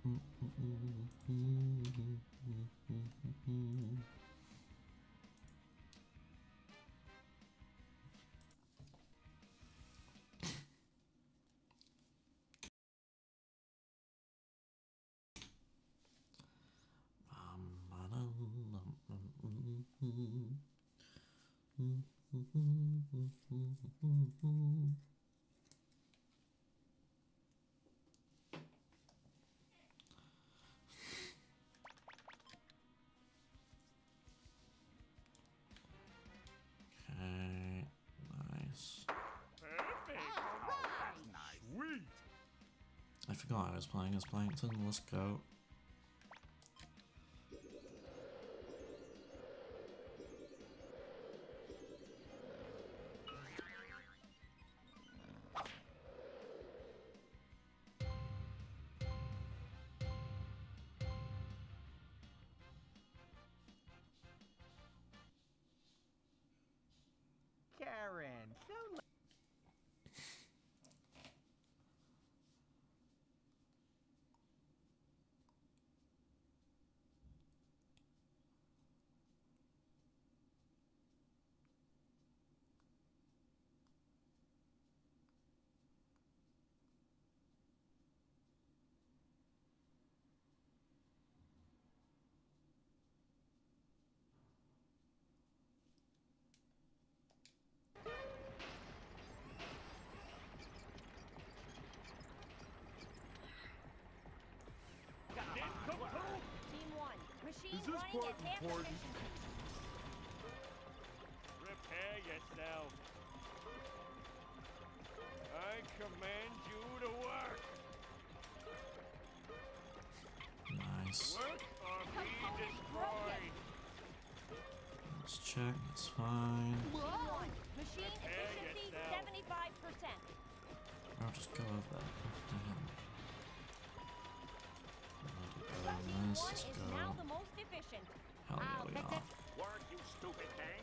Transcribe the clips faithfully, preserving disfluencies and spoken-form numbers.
Okay, nice. Perfect. Oh, that's nice. Sweet. I forgot I was playing as Plankton. Let's go. Karen, so Team one, machine Is this running part at half important? efficiency. Prepare yourself. I command you to work. Nice. Work or be destroyed. Let's check. It's fine. Team one, machine Prepare efficiency yourself. seventy-five percent. I'll just go over there. Damn. I'll do better than Team this. one Let's is go. now the most efficient. Hell yeah, I'll we fix are. it. work, you stupid thing.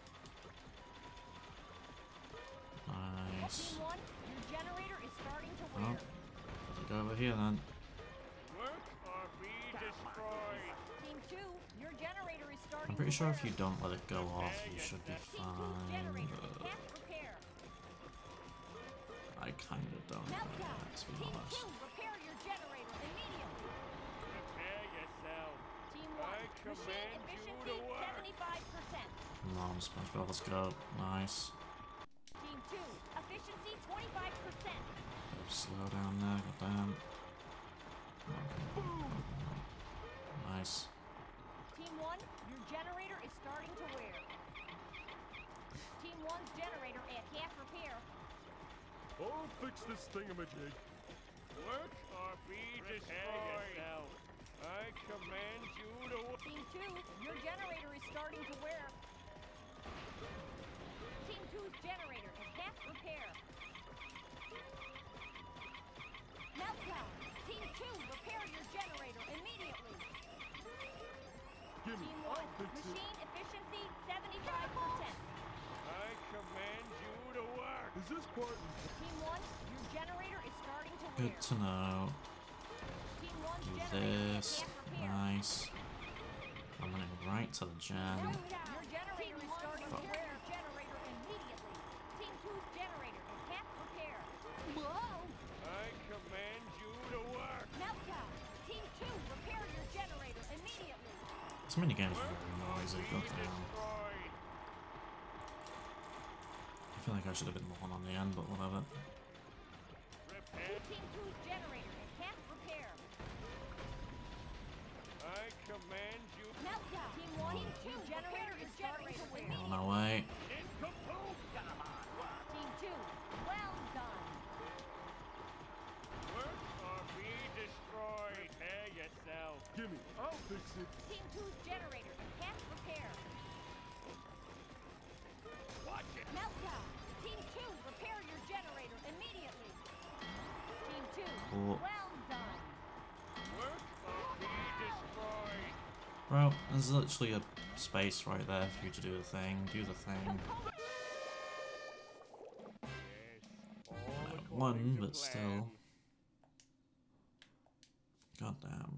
Nice. Team one, your generator is starting to Well, wear. gotta go over here then. Work or be destroyed. Team two, your generator is starting I'm pretty to sure wear. if you don't let it go off, you should be Team two's fine. generator is But half repair. I kind of don't know Meltdown. yet, to be Team honest. two, repair your generator immediately. Prepare yourself. Team I one, machine command you efficiency to work. seventy-five percent. Come on, SpongeBob, let's go. Nice. Team two, efficiency twenty-five percent. Slow down there, goddamn. Come on, come on, come on, come on. Nice. Team one, your generator is starting to wear. Team one's generator at half repair. I'll fix this thingamajig. Work or be destroyed. Yourself. I command you to work. Team two, your generator is starting to wear. Team two's generator is half repair. Meltdown. Team two, repair your generator immediately. Gimme, Team I'll one, fix it. machine efficiency seventy-five percent. I command you to work. Is this part Team one, your generator is starting to wear. Good to know. Team one's Do generator this. is half repair. Nice. I'm running right to the gen. Meltdown. Your generator is starting to wear. Generator immediately. Team two's generator is half repair. Whoa! I command you to work. Meltdown. Team two, repair your generator immediately. This minigame's very noisy, Be goddamn. destroyed. I feel like I should have been more on the end, but whatever. Prepare. Team two's generator is half repair. I command you. Meltdown. Team one, Oh. your generator is starting to wear. On our way. In kaboom. Team two, well done. Work or be destroyed. Prepare yourself. Gimme, I'll fix it. Team two's generator is half repair. Watch it. Meltdown. Team two, repair your generator immediately. Team two, Cool. well done. Work or be destroyed. Bro, there's literally a space right there for you to do the thing. Do the thing. Yes. All Uh, according one, to but plan. still. God damn.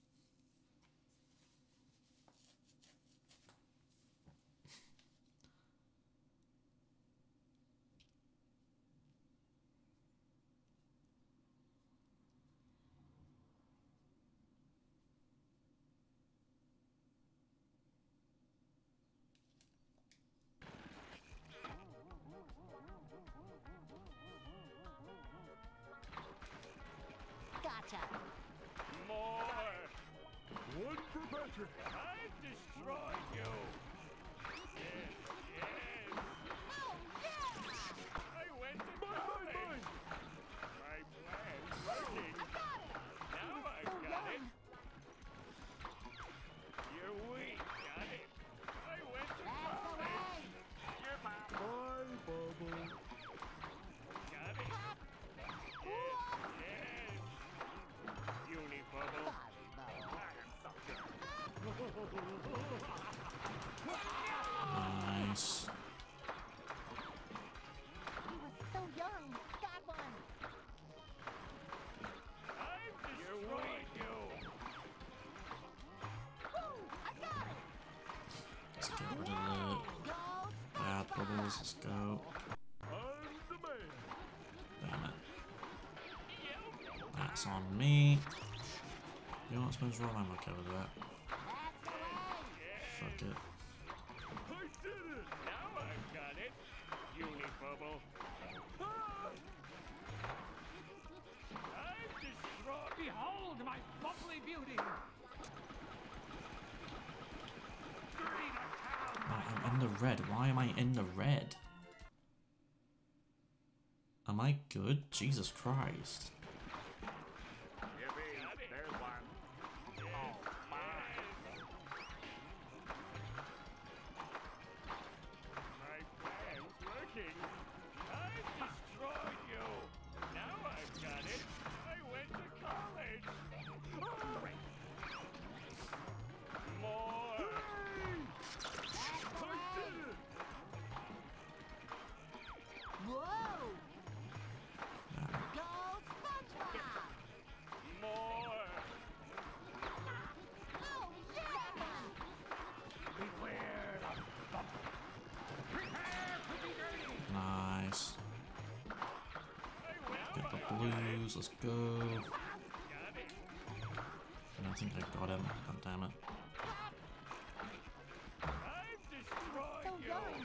Gotcha. More! One for Patrick. I've destroyed you! Yes, yes! Oh, yeah! I went to Mine, mine, college! mine. My plan's working! I got it! Now So I've got young. it! You're weak, got it? I went to That's the college! way. You're my... Bye, Bubble. Got it? Yes, yes! Unibubble! Nice. He was so young. Got one. I've destroyed you! Woo! I got it! Let's get rid of the Go, bad SpongeBob! bubbles. Let's go. I'm the man. Damn it. That's on me. You know what, SpongeBob? I'm okay with that. That's the way. Fuck it. I did it. Now I've got it! Unibubble! I've destroyed... Behold my bubbly beauty! Three to count! Oh, I'm in the red. Why am I in the red? Am I good? Jesus Christ. Yippee. Got it. There's one. Oh, my! My plan's working! I've destroyed you! Now I've got it! I went to college! More! That's the I way. did it. Whoa! Damn it. Go, SpongeBob! More! Oh, yeah! Beware the bubble! Prepare to be dirty! Nice. I went Get the to blues. Let's go. Got it! I don't think I got him. God damn it. I've destroyed So you! young.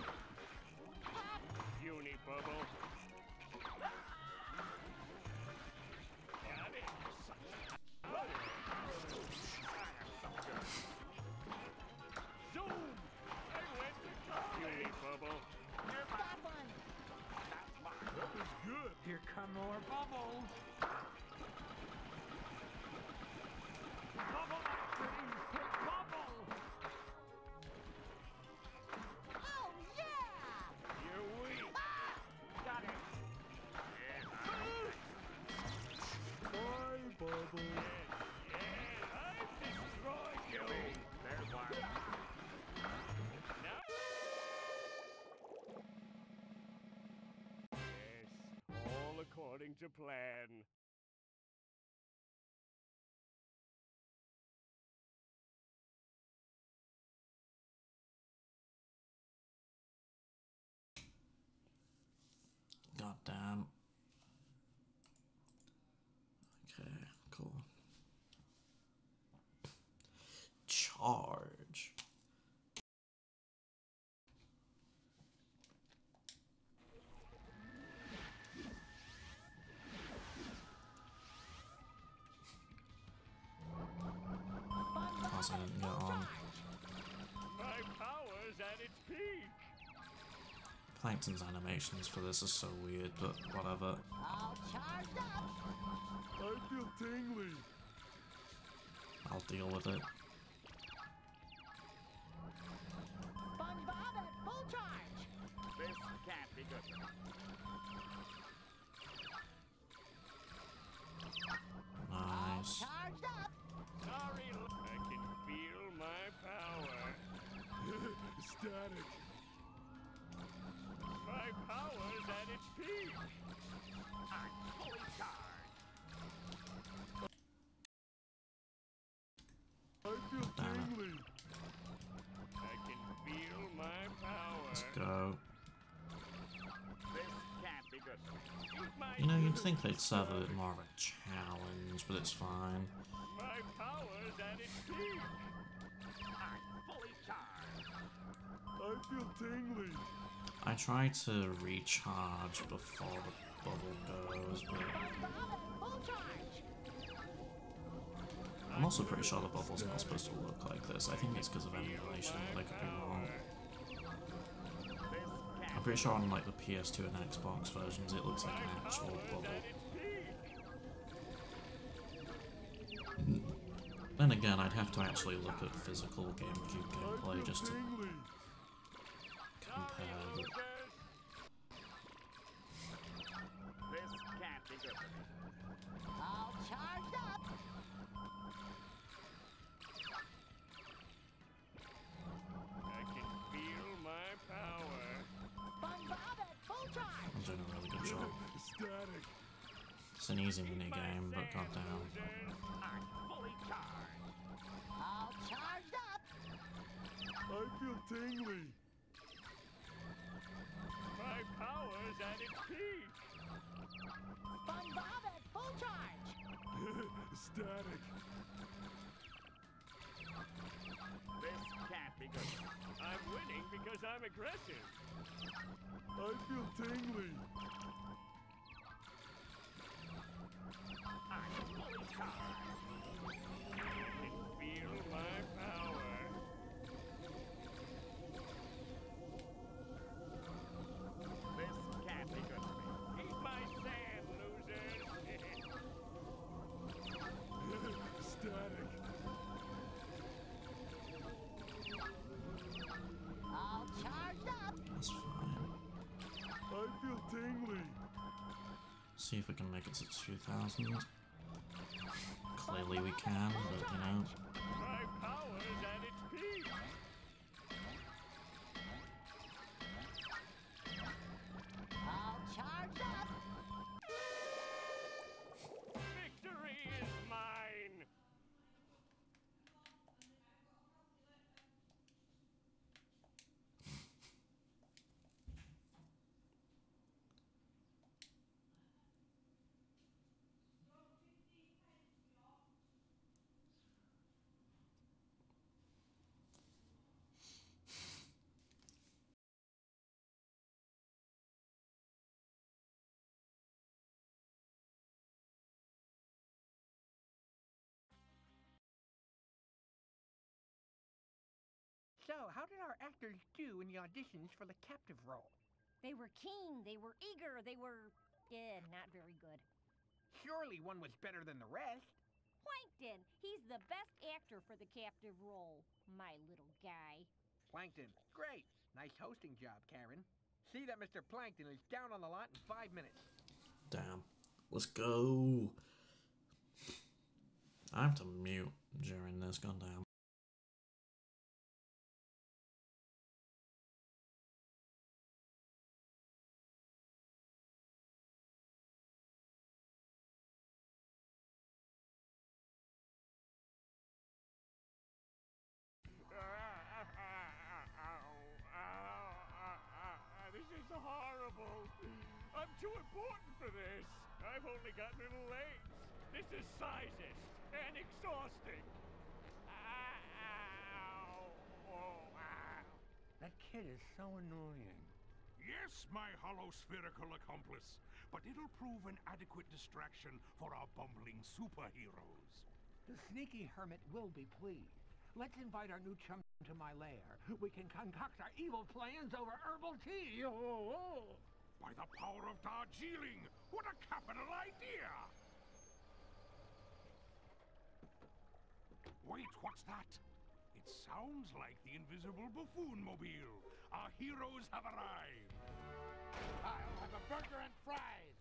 Unibubble! Got it! Zoom! I went to college! Unibubble! Got one. That was good. Here come more bubbles! Bubble my dreams! Bubble! Oh, yeah! You're weak! Got it! Bye, Bubble. Yeah, I've destroyed you! There's one. Now... Yes, all according to plan. God damn. Okay, cool. Charge. Plus I didn't get on. My power's at its peak! Plankton's animations for this are so weird, but whatever. All charged up. I feel tingly. I'll deal with it. SpongeBob at full charge. This can't be good. Nice. Charged up. Sorry, l- I can feel my power. Static. My power's at its peak! I'm fully charged. Let's go. This can't be good. Eat my You know, you'd food, think they'd serve a bit Scruggs. more of a challenge, but it's fine. My power's at its peak. I'm fully charged. I feel tingly. I try to recharge before the bubble goes, but Full charge. I'm also pretty sure the bubble's not supposed to look like this. I think it's because of emulation, but I could be wrong. This can't I'm pretty sure on like the P S two and Xbox versions it looks like an actual bubble. at its peak. Then again, I'd have to actually look at physical GameCube gameplay just to Tingly. compare. But This can't be good. All charged up. I can feel my power. Bum Bob at full charge. I'm doing a really good job. Static. It's an easy mini game, but goddamn. I'm fully charged. All charged up. I feel tingly. My power's at its peak. Bum Bob at full charge. Static. This can't be good. I'm winning because I'm aggressive. I feel tingly. I'm fully charged. I can feel my power. This can't be good for me. Eat my sand, losers. Static. All charged up. That's fine. I feel tingly. See if we can make it to two thousand. Clearly we can, but you know. My power's at its peak. All charged up. Victory is mine. So, how did our actors do in the auditions for the captive role? They were keen. They were eager. They were, eh, not very good. Surely one was better than the rest. Plankton. He's the best actor for the captive role. My little guy. Plankton, great. Nice hosting job, Karen. See that Mister Plankton is down on the lot in five minutes. Damn. Let's go. I have to mute during this, goddamn. This is horrible. I'm too important for this. I've only got little legs. This is sizest and exhausting. Ow. Oh, ow. That kid is so annoying. Yes, my hollow spherical accomplice, but it'll prove an adequate distraction for our bumbling superheroes. The sneaky hermit will be pleased. Let's invite our new chum to my lair. We can concoct our evil plans over herbal tea. Oh, oh. By the power of Darjeeling! What a capital idea! Wait, what's that? It sounds like the invisible buffoon mobile. Our heroes have arrived. I'll have a burger and fries.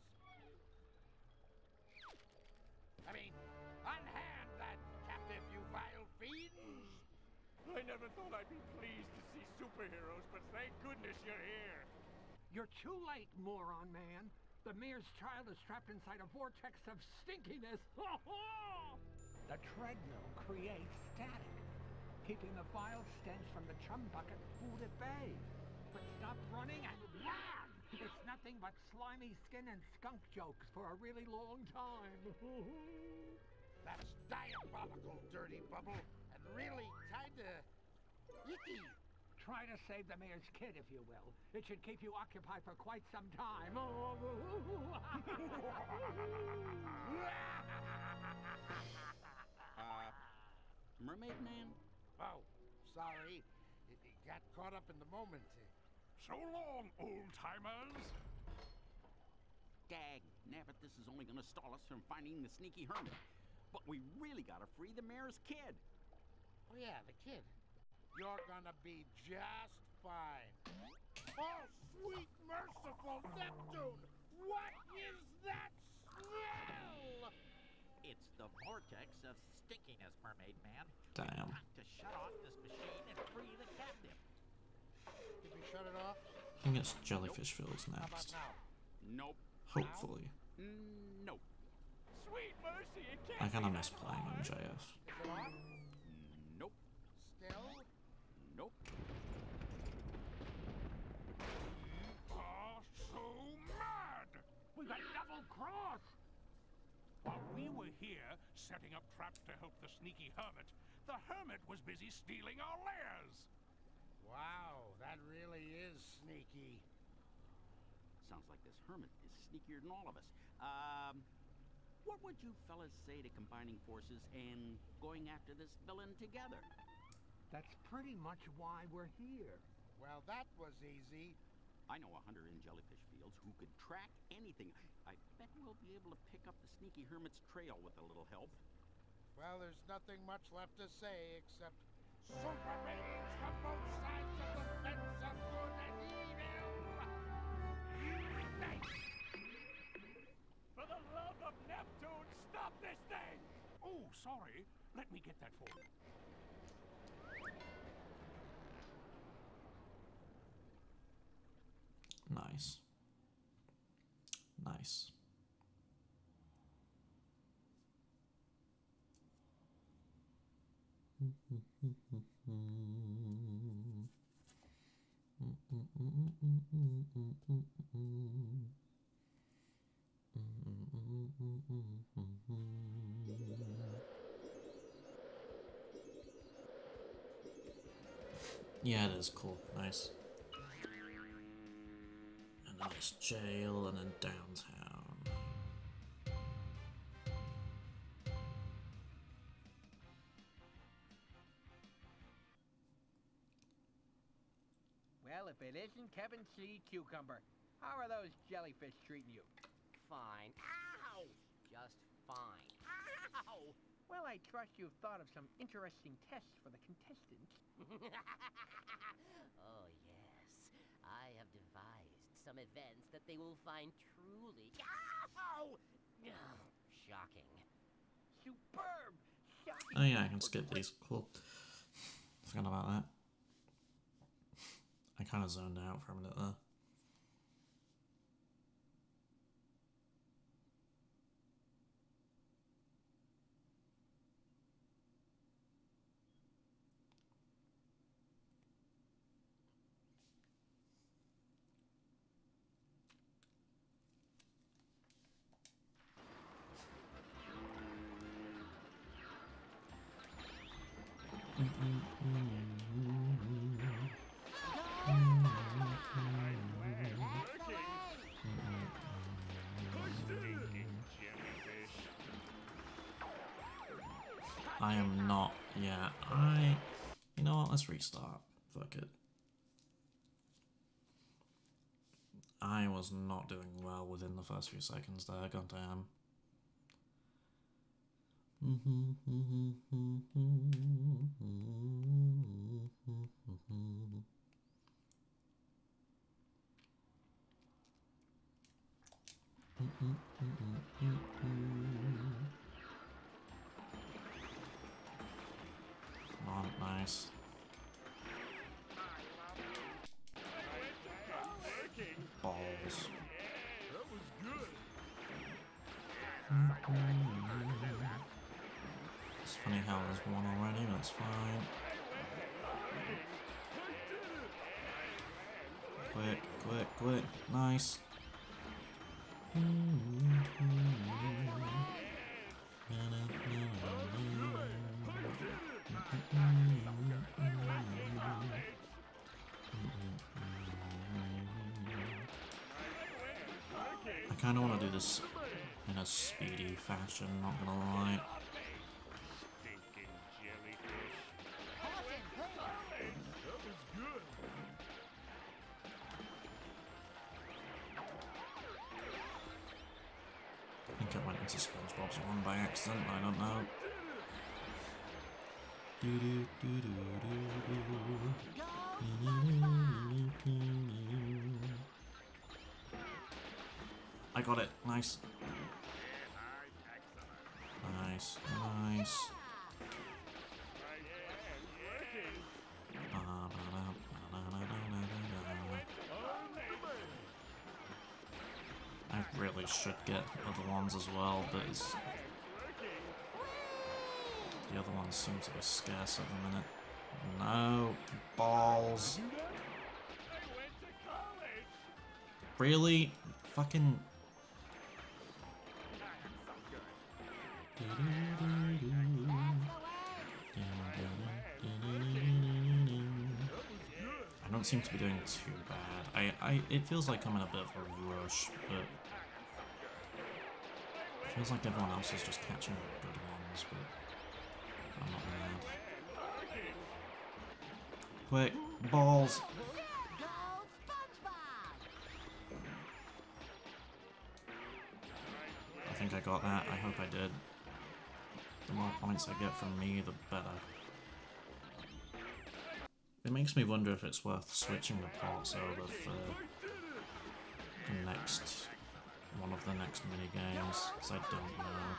I mean, unhand that captive, you vile fiends! I never thought I'd be pleased to see superheroes, but thank goodness you're here. You're too late, moron man. The mayor's child is trapped inside a vortex of stinkiness. The treadmill creates static, keeping the vile stench from the chum bucket food at bay. but stop running and run! It's nothing but slimy skin and skunk jokes for a really long time. That's diabolical, Dirty Bubble, and really kinda icky. Try to save the mayor's kid, if you will. It should keep you occupied for quite some time. uh, Mermaid Man? Oh, sorry. It, it got caught up in the moment. So long, old-timers! Dag, nabbit, this is only gonna stall us from finding the sneaky hermit. But we really gotta free the mayor's kid. Oh yeah, the kid. You're gonna be just fine. Oh, sweet merciful Neptune! What is that smell? It's the vortex of stinkiness, Mermaid Man. Damn. Time to shut off this machine and free the captive. Did we shut it off? I think it's Jellyfish Fields How about next. now? Nope. Hopefully. Mm, nope. Sweet mercy, it can't I kind of be miss that playing on hard. J F. Is it off? Nope. Still? Nope. You are so mad! We got double cross! While we were here, setting up traps to help the sneaky hermit, the hermit was busy stealing our lairs! Wow, that really is sneaky. Sounds like this hermit is sneakier than all of us. Um, what would you fellas say to combining forces and going after this villain together? That's pretty much why we're here. Well, that was easy. I know a hunter in Jellyfish Fields who could track anything. I bet we'll be able to pick up the sneaky hermit's trail with a little help. Well, there's nothing much left to say except super beings from both sides of the fence of good and evil. Unite! For the love of Neptune, stop this thing! Oh, sorry. Let me get that for you. Nice. Nice. Yeah, it is cool. Nice. And then there's jail, and then downtown. Well, if it isn't Kevin C. Cucumber, how are those jellyfish treating you? Fine. Ow! Just fine. Ow! Well, I trust you've thought of some interesting tests for the contestants. Oh, yes. I have devised some events that they will find truly... Ow! Shocking. Superb! Shocking! Oh yeah, I can skip these. Cool. Forgot about that. I kind of zoned out for a minute there. I am not yet. I... You know what? Let's restart. Fuck it. I was not doing well within the first few seconds there. Goddamn. Come on, nice. Balls. That was good. It's funny how there's one already, that's fine. quick, quick, quick. Nice. I kind of want to do this in a speedy fashion, not gonna lie. Stinking jellyfish. That was good. I think I went into SpongeBob's one by accident, I don't know. I got it, nice. Nice, nice. I really should get other ones as well, but it's... the other ones seem to be scarce at the minute. No, balls. Really? Fucking... I don't seem to be doing too bad. I, I, it feels like I'm in a bit of a rush, but it feels like everyone else is just catching the good ones, but I'm not mad. Quick, balls! I think I got that. I hope I did. The more points I get from me, the better. It makes me wonder if it's worth switching the ports over for the next one of the next mini games, because I don't know.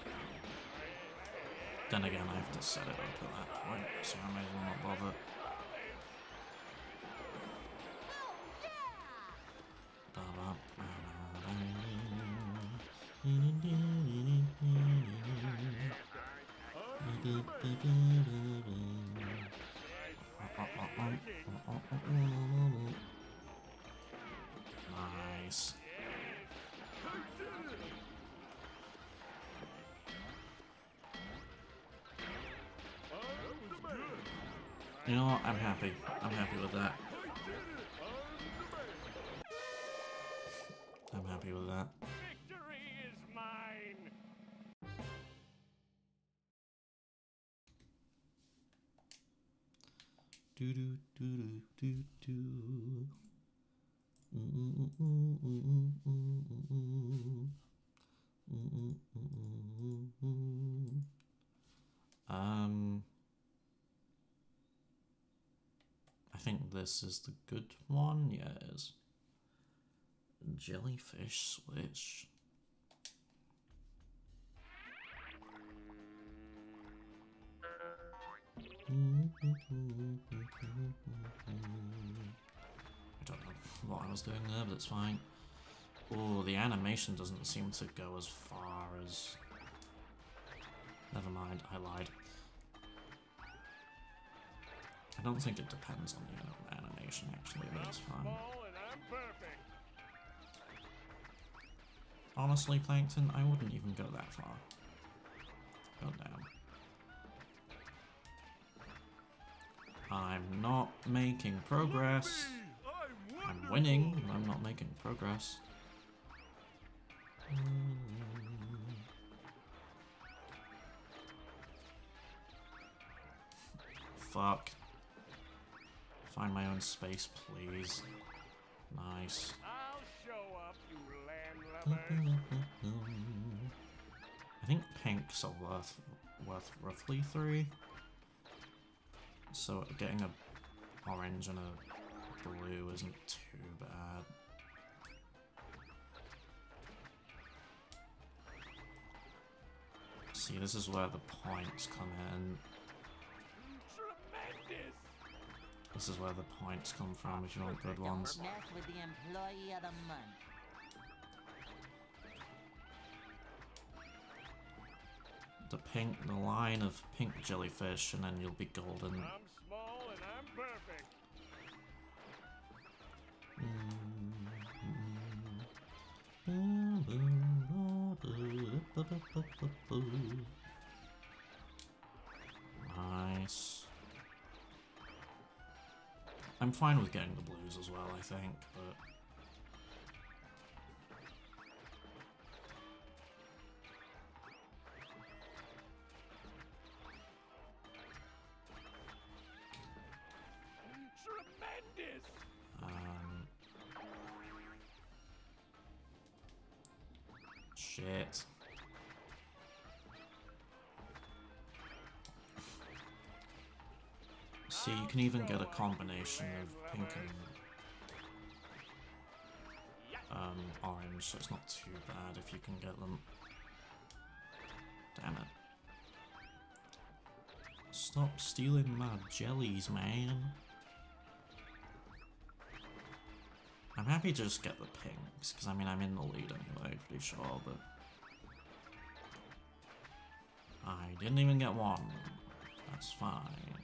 Then again, I have to set it up at that point, so I may as well not bother. Nice. You know what? I'm happy. I'm happy with that. I'm happy with that. Victory is mine. Do do do do do do. Mm mm mm mm mm mm mm mm mm. Um, I think this is the good one. Yeah, it is. Jellyfish switch. I don't know what I was doing there, but it's fine. Oh, the animation doesn't seem to go as far as... Never mind, I lied. I don't think it depends on the animation, actually, but it's fine. Honestly, Plankton, I wouldn't even go that far. Go down. I'm not making progress. I'm winning, but I'm not making progress. Fuck. Find my own space, please. Nice. I'll show up, you landlubber. I think pinks are worth worth roughly three. So getting a orange and a blue isn't too bad. See, this is where the points come in. Tremendous. This is where the points come from if you want good ones. Mess with the employee of the month. The pink, the line of pink jellyfish, and then you'll be golden. I'm small and I'm perfect. Mm. Nice. I'm fine with getting the blues as well, I think, but... Tremendous! Um... Shit. See, you can even get a combination of pink and um, orange, so it's not too bad if you can get them. Damn it. Stop stealing my jellies, man. I'm happy to just get the pinks, because I mean I'm in the lead anyway, pretty sure, but... I didn't even get one. That's fine.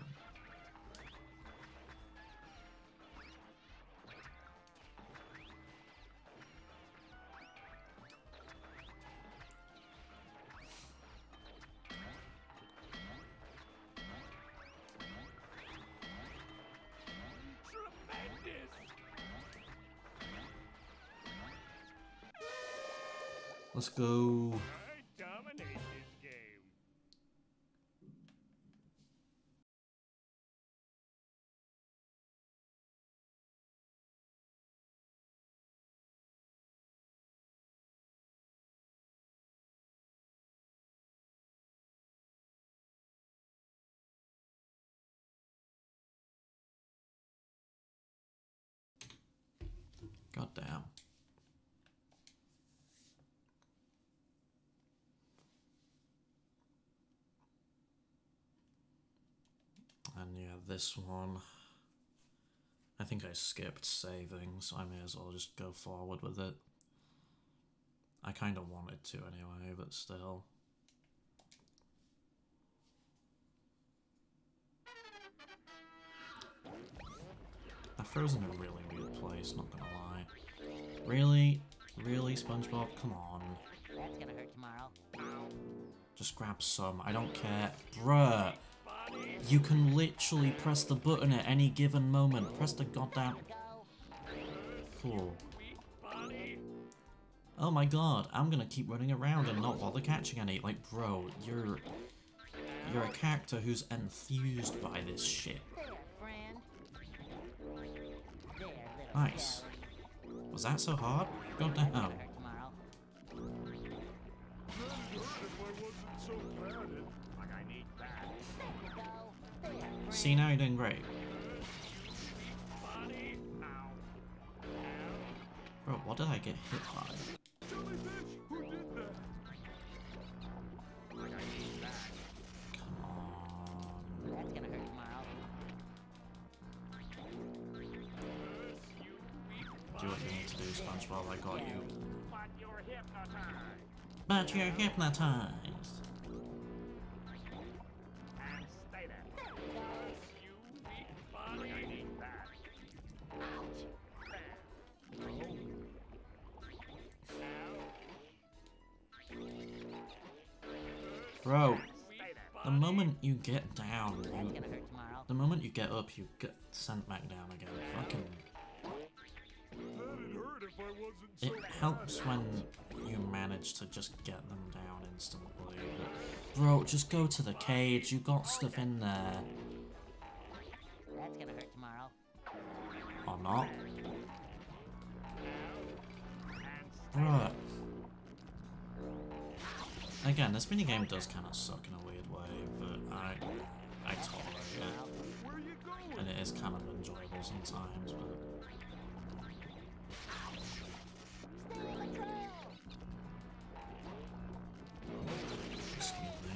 Let's go. I dominate this game. God damn. And yeah, this one, I think I skipped saving, so I may as well just go forward with it. I kind of wanted to anyway, but still. That throws in a really weird place, not gonna lie. Really? Really, SpongeBob? Come on. That's gonna hurt tomorrow. Just grab some, I don't care. Bruh! You can literally press the button at any given moment. Press the goddamn... Cool. Oh my god, I'm gonna keep running around and not bother catching any. Like, bro, you're... You're a character who's enthused by this shit. Nice. Was that so hard? God damn. See, now you're doing great. Bro, what did I get hit by? Come on. That's gonna hurt tomorrow. Do what you need to do, SpongeBob, I got you. But you're hypnotized. But you're hypnotized. And stay there. You weak body. I need that. Bro, the moment you get down, you, That's gonna hurt tomorrow. the moment you get up, you get sent back down again. Fucking... It helps when you manage to just get them down instantly, but bro, just go to the cage, you got stuff in there. That's gonna hurt tomorrow. Or not. Bruh. Again, this minigame does kind of suck in a weird way, but I, I tolerate it. And it is kind of enjoyable sometimes, but... Excuse me.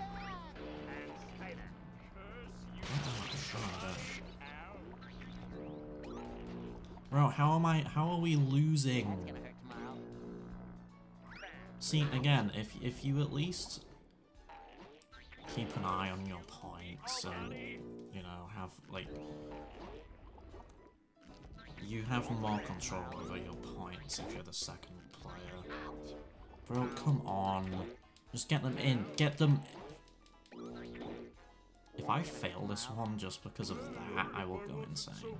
Bro, how am I, how are we losing? That's gonna hurt tomorrow. See, again, if, if you at least keep an eye on your points and, you know, have, like, you have more control over your points if you're the second player. Bro, come on. Just get them in. Get them... If I fail this one just because of that, I will go insane.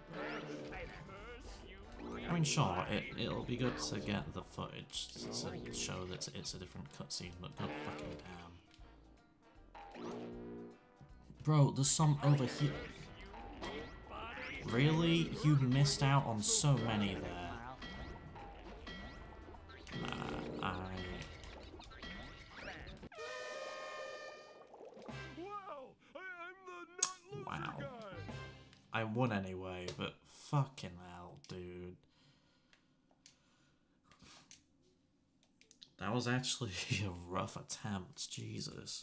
I mean, sure, it, it'll be good to get the footage to show that it's a different cutscene, but god fucking damn. Bro, there's some over here. Really? You missed out on so many there. Nah, I... Wow. I won anyway, but fucking hell, dude. That was actually a rough attempt, Jesus.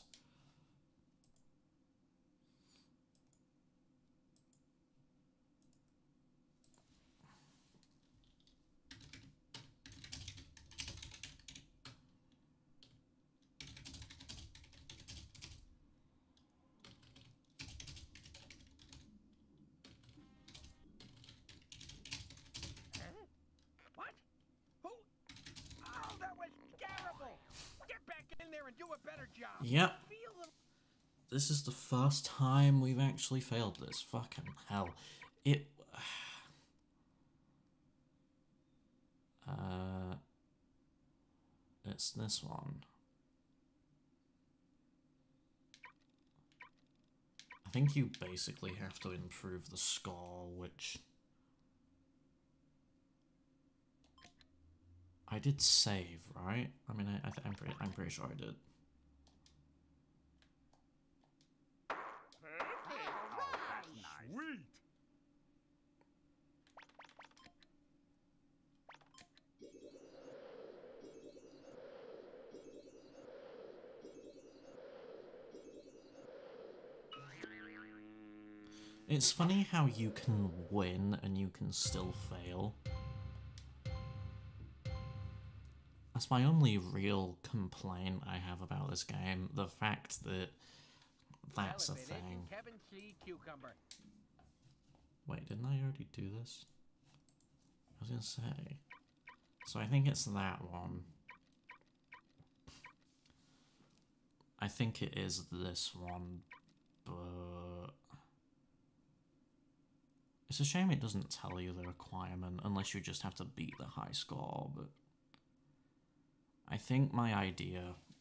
Do a better job. Yep. This is the first time we've actually failed this. Fucking hell. It... Uh... It's this one. I think you basically have to improve the score, which... I did save, right? I mean, I, I th I'm pretty, I'm pretty sure I did. Sweet. It's funny how you can win and you can still fail. That's my only real complaint I have about this game. The fact that that's a thing. Kevin C. Cucumber. Wait, didn't I already do this? I was gonna say. So I think it's that one. I think it is this one, but... It's a shame it doesn't tell you the requirement, unless you just have to beat the high score, but... I think my idea...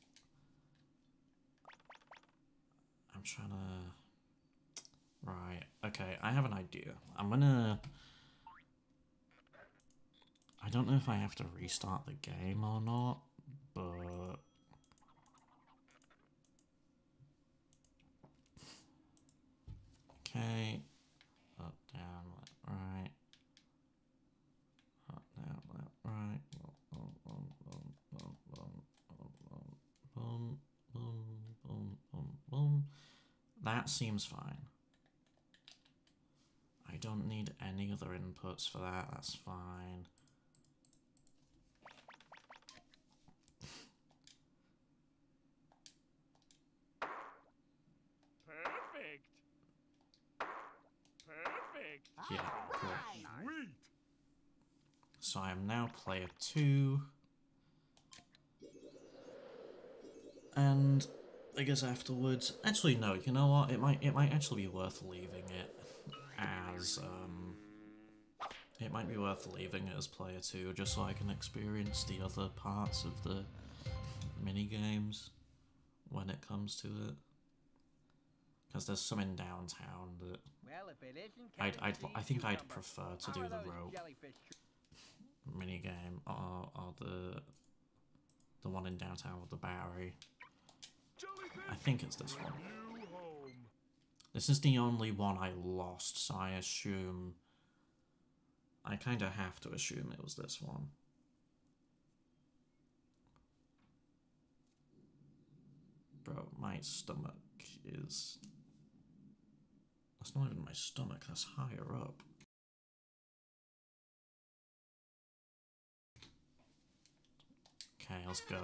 I'm trying to... Right, okay, I have an idea. I'm gonna... I don't know if I have to restart the game or not, but... Okay. Up, down, left, right. Up, down, left, right. Boom, boom, boom, boom, boom, boom, boom, boom. That seems fine. I don't need any other inputs for that, that's fine. Perfect. Perfect. Yeah, cool. Sweet. So I am now player two. And I guess afterwards, actually no, you know what? It might it might actually be worth leaving it as um it might be worth leaving it as player two just so I can experience the other parts of the mini games when it comes to it. Because there's some in downtown that Well, if it isn't I'd, Kevin I'd, C. I think I'd Cucumber. prefer to How do are the those rope jellyfish mini game or, or the the one in downtown with the Bowery. I think it's this one. This is the only one I lost, so I assume... I kinda have to assume it was this one. Bro, my stomach is... That's not even my stomach, that's higher up. Okay, let's go.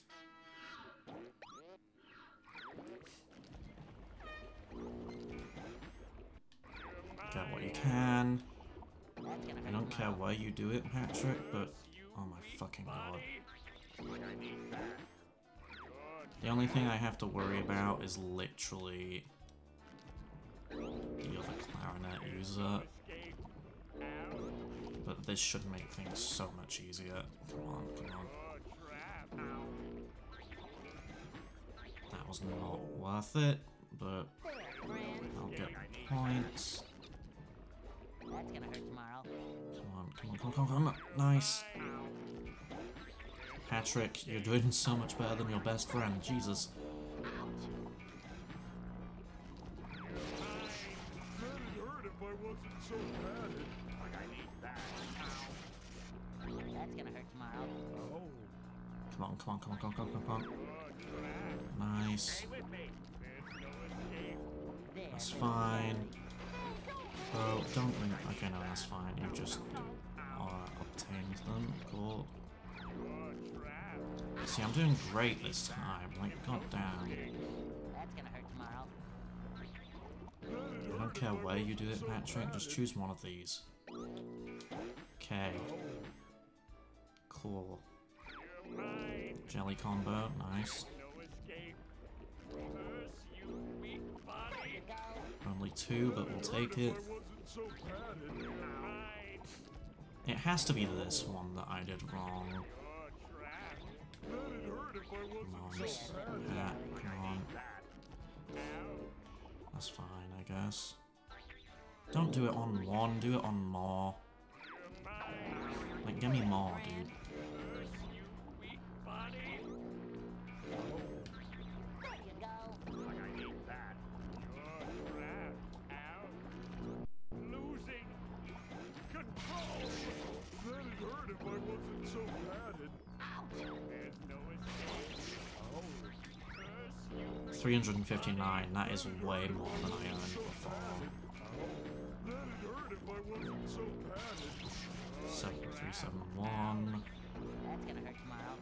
Get what you can. I don't care where you do it, Patrick, but... Oh my fucking god. The only thing I have to worry about is literally the other clarinet user. But this should make things so much easier. Come on, come on. That was not worth it, but I'll get points. That's gonna hurt tomorrow. Come on, come on, come on, come on, come on. Nice. Patrick, you're doing so much better than your best friend. Jesus. That's gonna hurt tomorrow. Come on, come on, come on, come on, come on, come on. Nice. That's fine. Bro, don't leave. Okay, no, that's fine. You just uh, obtained them. Cool. See, I'm doing great this time. Like, goddamn. That's gonna hurt tomorrow. I don't care where you do it, Patrick. Just choose one of these. Okay. Cool. Jelly combo, nice. Only two, but we'll take it. It has to be this one that I did wrong. Come on, yeah, come on. That's fine, I guess. Don't do it on one, do it on more. Like, give me more, dude. three hundred fifty-nine, that is way more than I earned before. seven three seven one. That's gonna hurt tomorrow.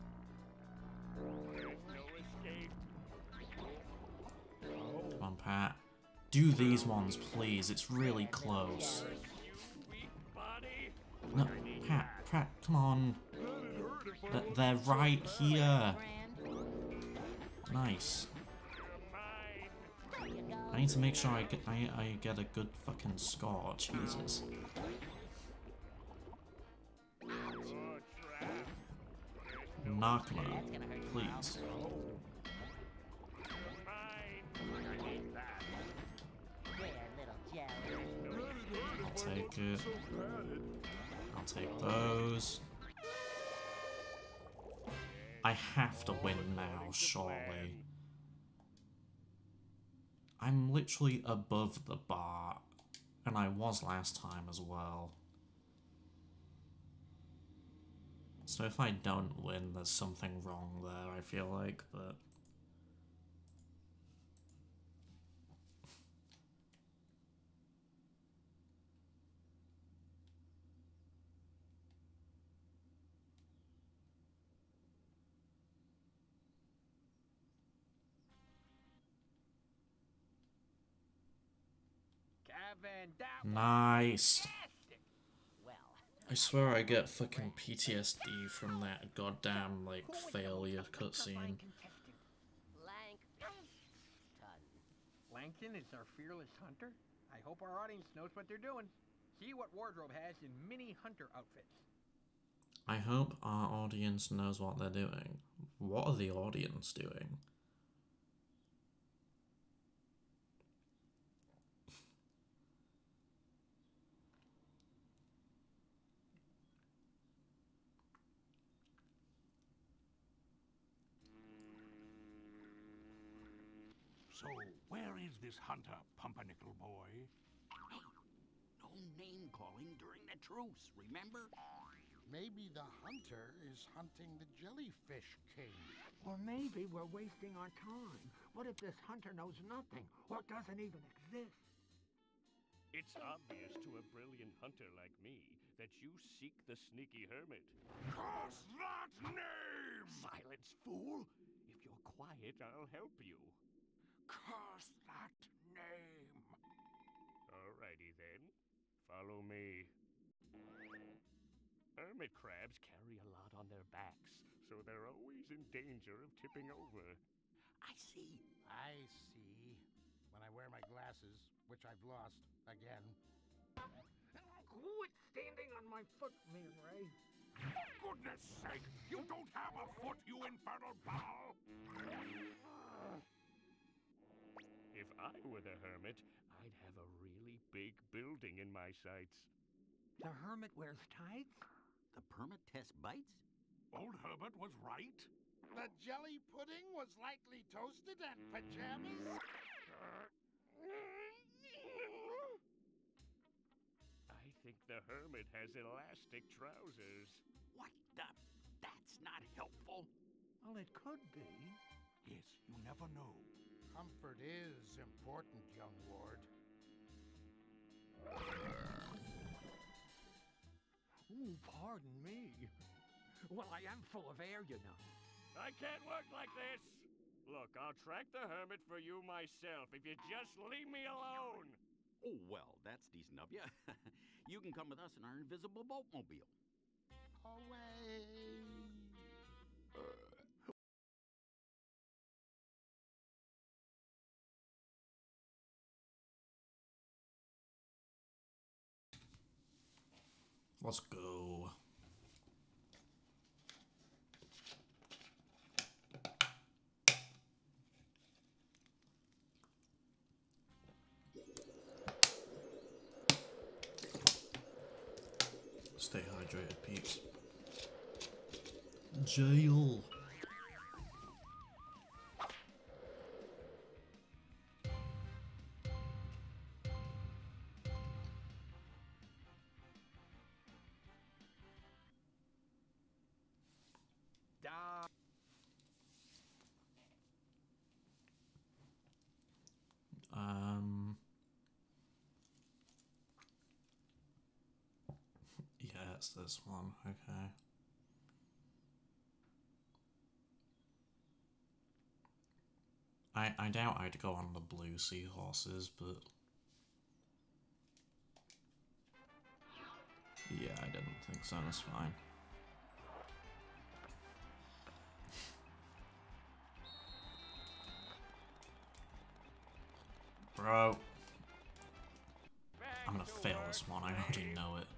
Come on, Pat. Do these ones, please. It's really close. No, Pat, Pat, come on. They're, they're right here. Nice. I need to make sure I get I, I get a good fucking score. Jesus. Nakama, please. I'll take it. I'll take those. I have to win now, surely. I'm literally above the bar, and I was last time as well. So if I don't win, there's something wrong there, I feel like, but... Nice. I swear I get fucking P T S D from that goddamn, like, failure cutscene. Plankton is our fearless hunter? I hope our audience knows what they're doing. See what Wardrobe has in mini hunter outfits. I hope our audience knows what they're doing. What are the audience doing? So, where is this hunter, Pumpernickel boy? Hey, no name-calling during the truce, remember? Maybe the hunter is hunting the Jellyfish King. Or maybe we're wasting our time. What if this hunter knows nothing, or doesn't even exist? It's obvious to a brilliant hunter like me that you seek the sneaky hermit. Curse that name! Silence, fool! If you're quiet, I'll help you. Curse that name! Alrighty then. Follow me. Hermit hermit crabs carry a lot on their backs, so they're always in danger of tipping over. I see. I see. When I wear my glasses, which I've lost again. Quit standing on my foot, Man Ray. Goodness sake! You don't have a foot, you infernal bowel! If I were the hermit, I'd have a really big building in my sights. The hermit wears tights? The permit test bites? Old Herbert was right. The jelly pudding was lightly toasted and pajamas? I think the hermit has elastic trousers. What the? That's not helpful. Well, it could be. Yes, you never know. Comfort is important, young ward. Ooh, pardon me. Well, I am full of air, you know. I can't work like this! Look, I'll track the hermit for you myself if you just leave me alone! Oh, well, that's decent of you. You can come with us in our invisible boatmobile. Away! Let's go. Stay hydrated, peeps. Jail. Um. Yeah, it's this one. Okay. I I doubt I'd go on the blue seahorses, but yeah, I didn't think so. That's fine. Bro. I'm gonna fail this one, I already know it.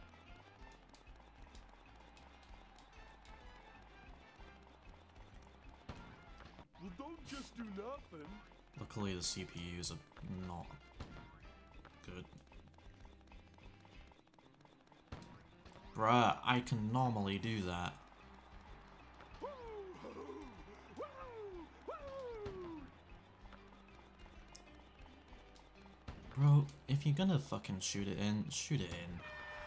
Well, don't just do nothing. Luckily the C P Us are not good. Bruh, I can normally do that. Bro, if you're gonna fucking shoot it in, shoot it in.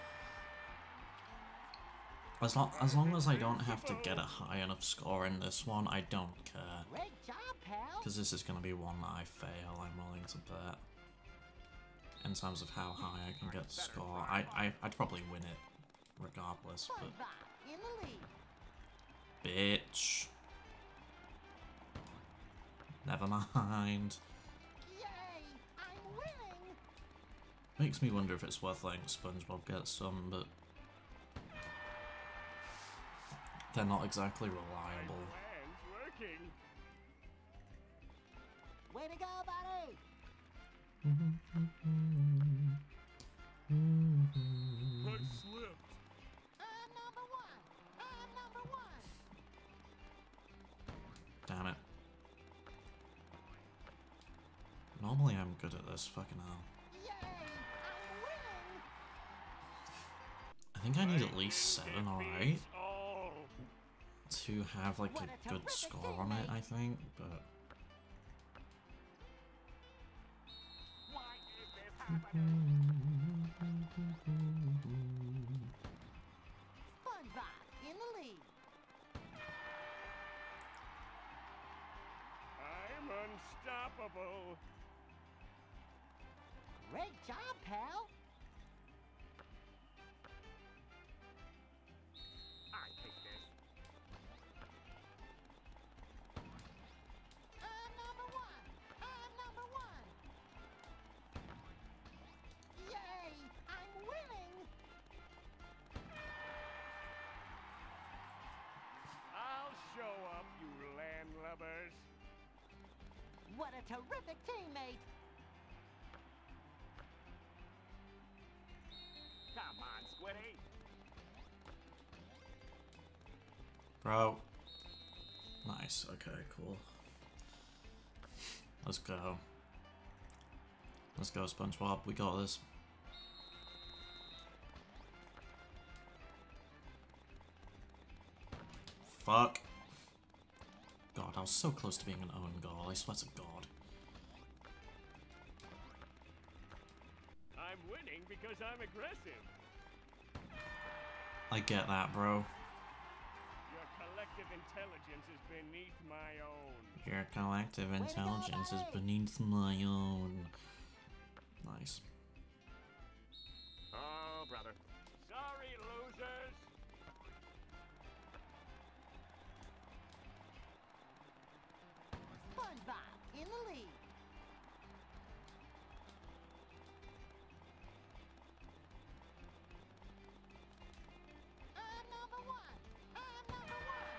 As long, as long as I don't have to get a high enough score in this one, I don't care. Great job, pal. Because this is gonna be one that I fail, I'm willing to bet. In terms of how high I can get the score, I, I, I'd probably win it regardless, but... In the lead. Bitch. Never mind. Yay! I'm winning. Makes me wonder if it's worth letting SpongeBob get some, but they're not exactly reliable. Plan's working. Way to go, buddy. I slipped. I'm number one. I'm number one. Damn it. Normally I'm good at this, fucking hell. Yay! I'm winning. I think I need at least seven or eight to have like a good score on it, I think, but... Why is this happening? SpongeBob in the lead. I'm unstoppable. Great job, pal. I take this. I'm number one. I'm number one. Yay! I'm winning. a terrific teammate! Come on, Squiddy. Bro. Nice. Okay, cool. Let's go. Let's go, SpongeBob. We got this. Fuck. God, I was so close to being an own goal. I swear to God. I'm winning because I'm aggressive. I get that, bro. Your collective intelligence is beneath my own. Your collective intelligence is beneath my own. Nice. Oh, brother. Sorry, losers. SpongeBob in the lead. I'm number one. I'm number one.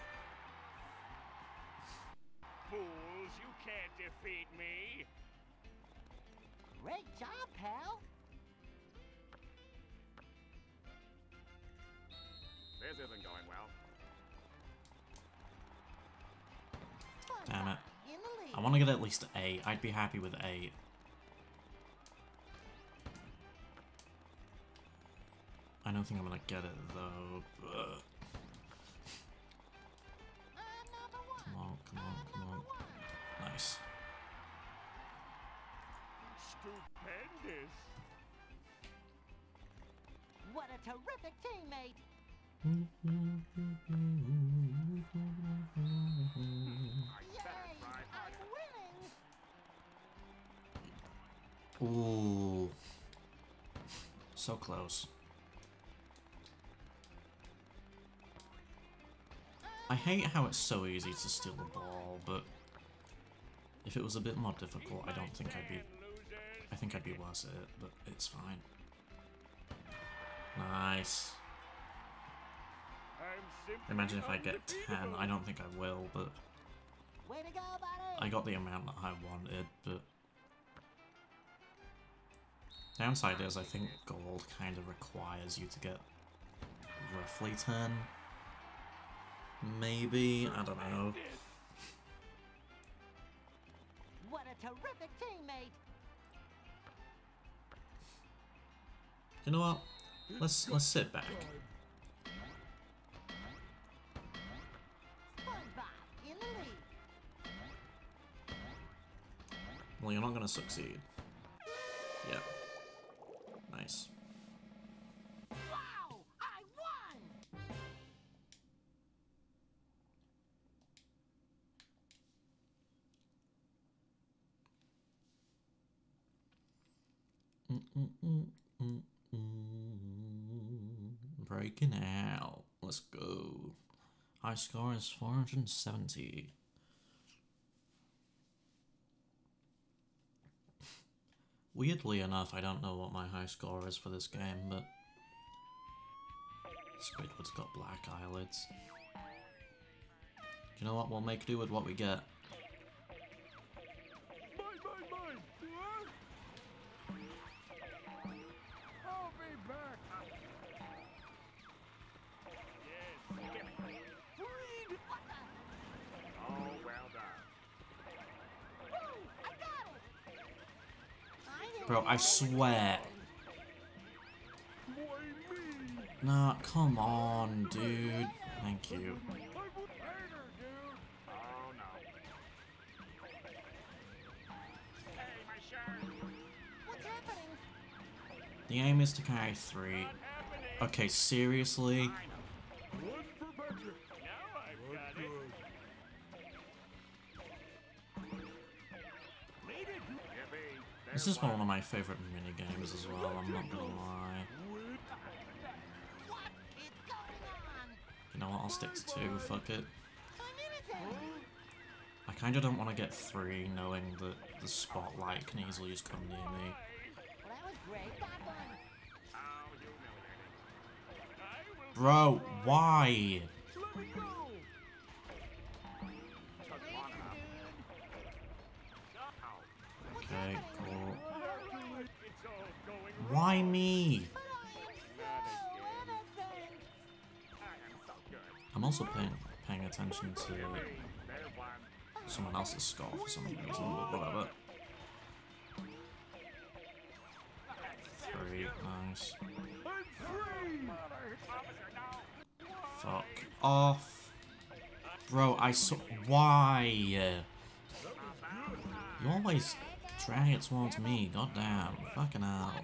Fools, you can't defeat me. Great job, pal. This isn't going well. Damn it. In the lead. I want to get at least eight. I'd be happy with eight. I don't think I'm gonna get it though. But... Come on, come on, come on. Nice. Stupendous. What a terrific teammate. I Yay! better try I'm harder. winning. Ooh. So close. I hate how it's so easy to steal the ball, but if it was a bit more difficult, I don't think I'd be... I think I'd be worse at it, but it's fine. Nice. I'm simply Imagine if I get ten. undefeatable. I don't think I will, but Way to go, buddy. I got the amount that I wanted, but... Downside is I think gold kind of requires you to get roughly ten. Maybe, I don't know. What a terrific teammate. You know what? Let's let's sit back. SpongeBob in the lead. Well, you're not gonna succeed. Yeah. Nice. Wow! I won! Mm -mm -mm -mm -mm. Breaking out. Let's go. High score is four hundred seventy. Weirdly enough, I don't know what my high score is for this game, but Squidward's got black eyelids. You know what? We'll make do with what we get. Mine, mine, mine. Huh? I'll be back. Yes. Give me. Reed! What the? Oh, well done. Woo! I got it! I didn't Bro, I get it. swear. Why me? Nah, come on, dude. Thank you. I would Later, dude. Oh, no. Hey, my shirt. What's happening? The aim is to carry three. not happening. Okay, seriously? One for Patrick. Now I've got it. Lead it. Yippee. This There's is one of my favorite mini games as well, I'm not gonna lie. What is going on? You know what, I'll stick to two, fuck it. I'm innocent. I kinda don't want to get three, knowing that the spotlight can easily just come near me. Well, that was great. That one. Oh, humiliating. I will Bro, why? let me go. Took long enough. Dude. Okay, cool. Why me? I'm also paying paying attention to someone else's score for some reason, but whatever. Three, nice. Fuck off. Bro, I saw. Why? You always drag it towards me, goddamn. Fucking hell.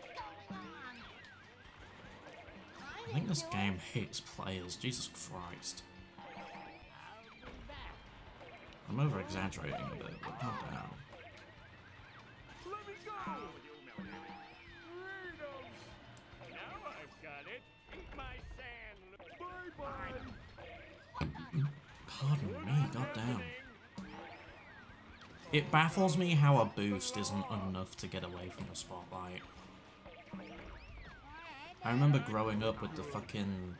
I think this game hates players, Jesus Christ. I'm over exaggerating a bit, but goddamn. Pardon me, goddamn. It baffles me how a boost isn't enough to get away from the spotlight. I remember growing up with the fucking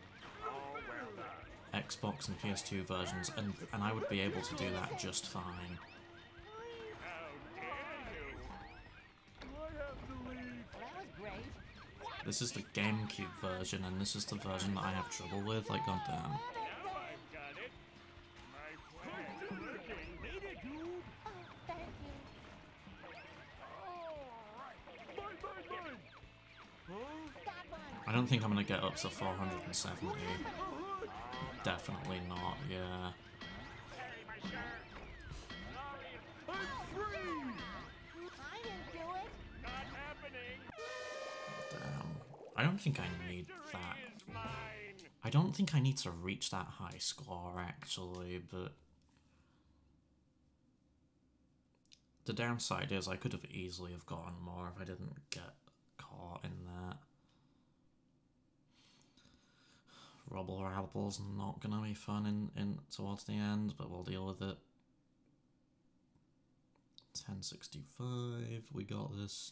Xbox and P S two versions, and, and I would be able to do that just fine. This is the GameCube version, and this is the version that I have trouble with, like, goddamn. I don't think I'm gonna get up to four hundred seventy. Definitely not, yeah. Damn. I don't think I need that. I don't think I need to reach that high score, actually, but... The downside is I could have easily have gotten more if I didn't get caught in that. Rubble Rabble's not gonna be fun in, in towards the end, but we'll deal with it. ten sixty-five, we got this.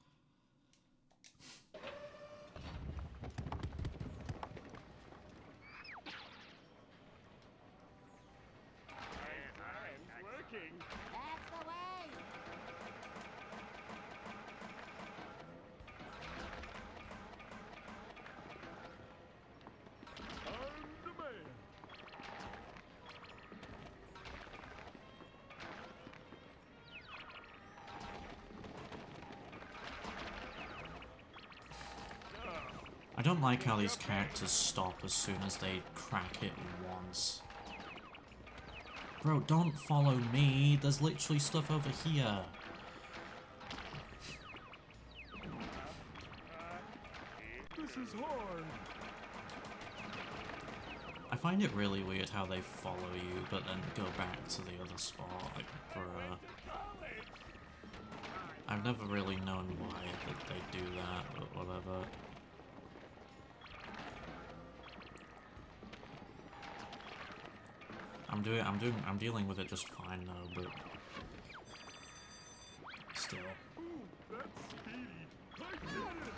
I don't like how these characters stop as soon as they crack it once. Bro, don't follow me. There's literally stuff over here. This is hard. I find it really weird how they follow you, but then go back to the other spot. Like, bruh. I've never really known why that they do that, but whatever. I'm doing, I'm doing, I'm dealing with it just fine though, but still. Ooh, that's speedy. I did it.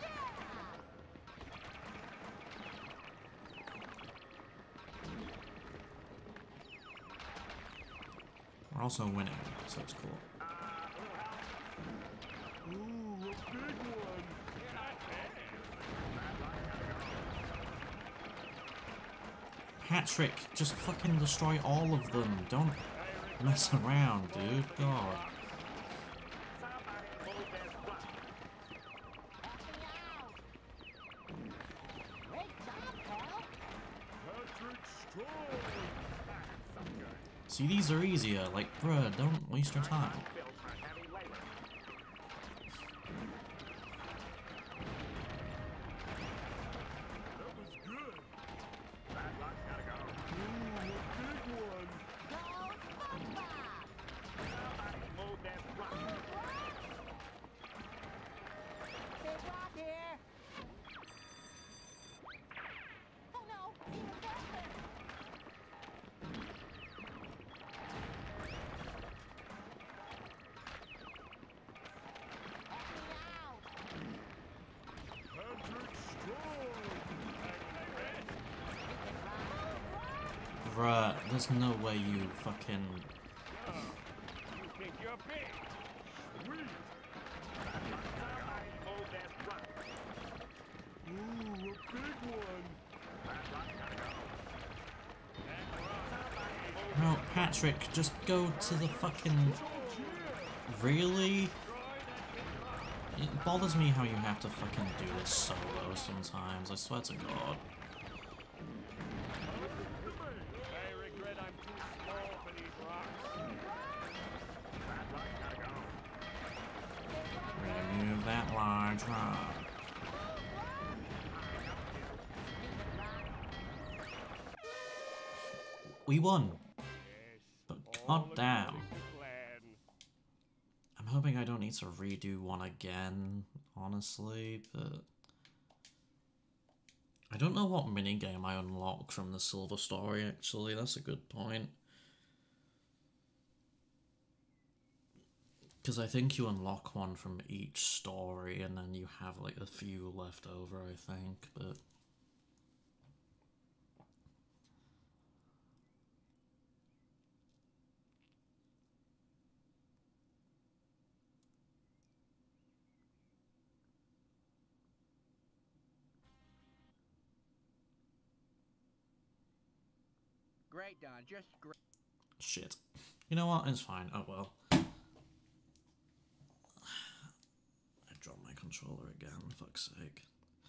We're also winning, so it's cool. Ooh, a big one. Patrick, just fucking destroy all of them. Don't mess around, dude. God. See, these are easier. Like, bruh, don't waste your time. Bruh, there's no way you fucking... You think you're big? Sweet. Patrick, just go to the fucking... Really? It bothers me how you have to fucking do this solo sometimes, I swear to God. I regret I'm too small for these rocks. Remove that large rock. We won! But god damn. I'm hoping I don't need to redo one again, honestly, but... I don't know what minigame I unlock from the Silver Story, actually, that's a good point. Because I think you unlock one from each story, and then you have like a few left over, I think, but... Great, Don. Just great. Shit. You know what? It's fine. Oh well. I dropped my controller again, fuck's sake.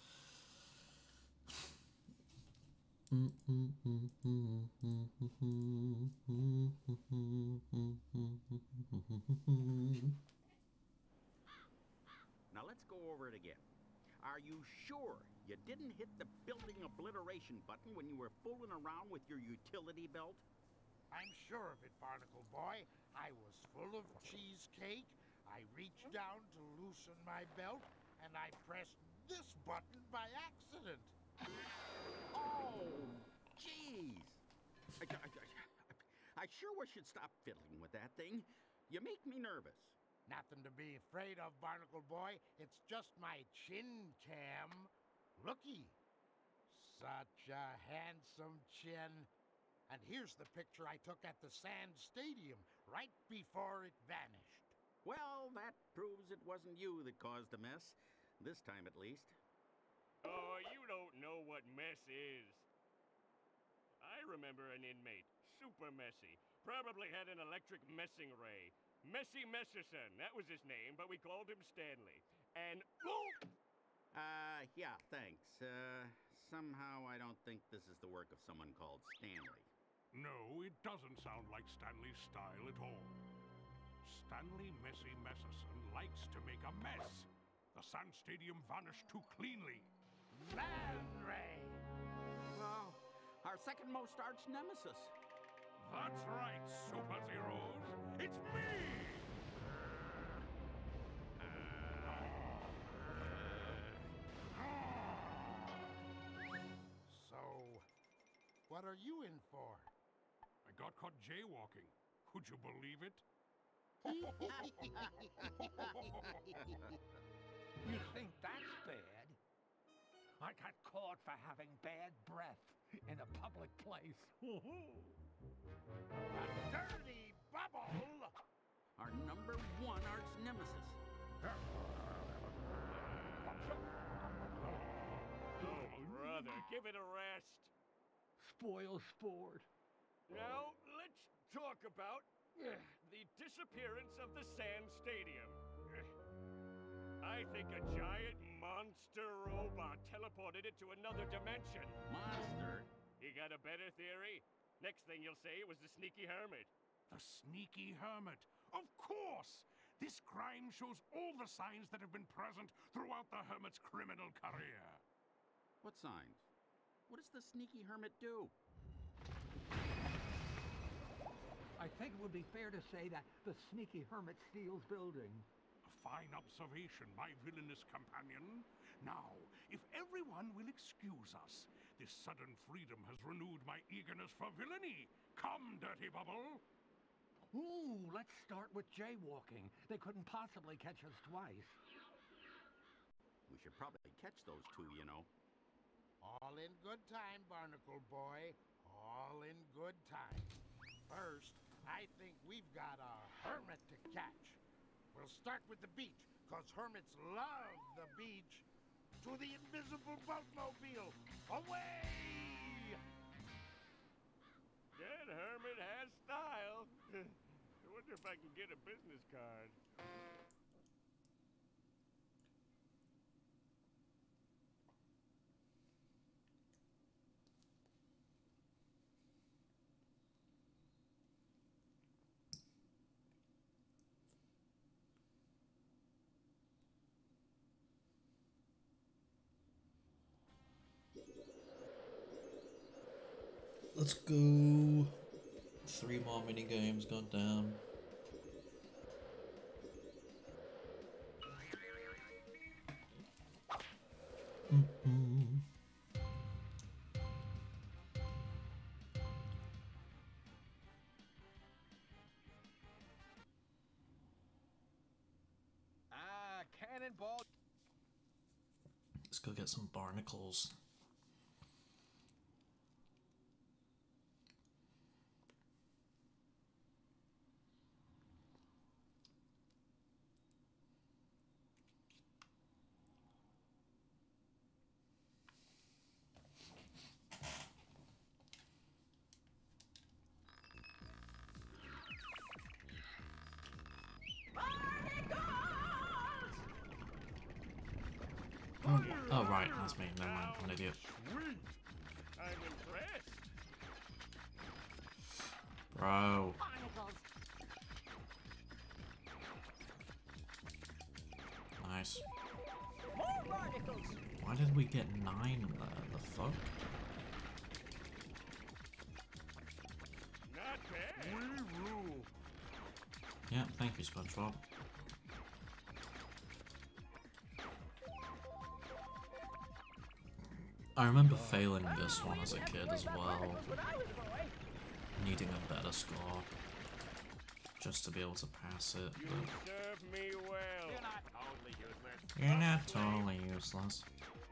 Now let's go over it again. Are you sure you didn't hit the building obliteration button when you were fooling around with your utility belt? I'm sure of it, Barnacle Boy. I was full of cheesecake. I reached down to loosen my belt, and I pressed this button by accident. Oh, jeez. I, I, I, I sure wish you'd stop fiddling with that thing. You make me nervous. Nothing to be afraid of, Barnacle Boy. It's just my chin cam. Looky. Such a handsome chin. And here's the picture I took at the Sand Stadium right before it vanished. Well, that proves it wasn't you that caused the mess. This time, at least. Oh, you don't know what mess is. I remember an inmate. Super messy. Probably had an electric messing ray. Messy Messerson, that was his name, but we called him Stanley. And... Uh, yeah, thanks. Uh, somehow I don't think this is the work of someone called Stanley. No, it doesn't sound like Stanley's style at all. Stanley Messy Messerson likes to make a mess. The Sand Stadium vanished too cleanly. Man Ray! Well, our second most arch nemesis. That's right, Super Zeros. It's me! So, what are you in for? I got caught jaywalking. Would you believe it? You think that's bad? I got caught for having bad breath in a public place. A dirty bubble! Our number one arch nemesis. Oh, brother, give it a rest. Spoil sport. Now, let's talk about uh, the disappearance of the Sand Stadium. I think a giant monster robot teleported it to another dimension. Monster? You got a better theory? Next thing you'll say it was the Sneaky Hermit. The Sneaky Hermit. Of course! This crime shows all the signs that have been present throughout the Hermit's criminal career. What signs? What does the Sneaky Hermit do? I think it would be fair to say that the Sneaky Hermit steals buildings. A fine observation, my villainous companion. Now, if everyone will excuse us, this sudden freedom has renewed my eagerness for villainy. Come, Dirty Bubble! Ooh, let's start with jaywalking. They couldn't possibly catch us twice. We should probably catch those two, you know. All in good time, Barnacle Boy. All in good time. First, I think we've got a hermit to catch. We'll start with the beach, because hermits love the beach. To the invisible boatmobile! Away! That hermit has style. wonder if I can get a business card. Let's go. Three more mini games, goddamn. Mm-hmm. Ah, cannonball. Let's go get some barnacles. Oh, oh, right, that's me. Never mind, I'm an idiot. Sweet. I'm impressed. Bro. Barnacles. Nice. More barnacles. Why did we get nine there? The fuck? Not bad. We rule. Yeah, thank you, SpongeBob. I remember failing this one as a kid as well. Needing a better score. Just to be able to pass it. You But serve me well. You're not totally useless. you're not totally useless.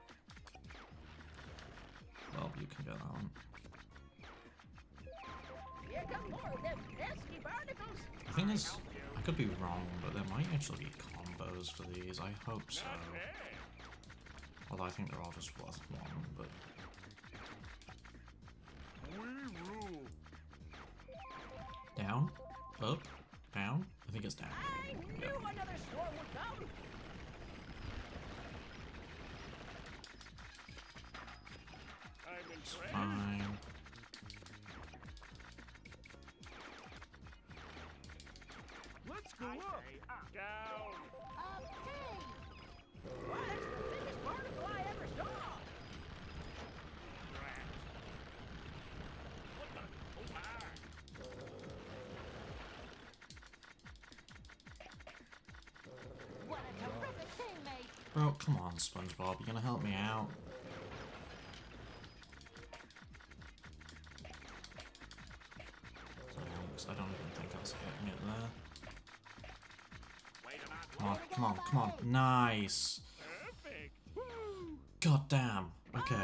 Well, you can get that one. Here come more of them pesky barnacles. I think there's... I could be wrong, but there might actually be combos for these. I hope so. Not bad. Although I think they're all just worth one, but... We rule. Down? Up? Down? I think it's down. I knew Yep. another swarm would come. I'm It's impressed. fine. Let's go I up. say up. Down. Okay. Well, that's the biggest barnacle I ever saw. Rats. What the? Oh, my. What a terrific teammate. Bro, come on, SpongeBob. You gonna help me out? Thanks. I don't even think I was hitting it there. Way to not Come on, come on, come on. Nice. Perfect. God damn. Okay.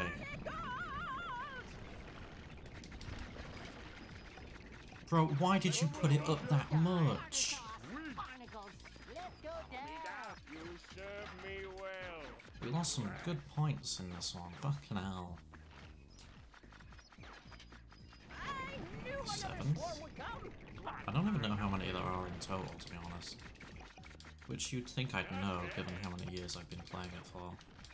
Bro, why did you put it up that much? Barnacles. Let's go down. You serve me well. We lost some good points in this one. Fucking hell. I knew another Seventh? swarm would come. I don't even know how many there are in total, to be honest. Which you'd think I'd know, given how many years I've been playing it for.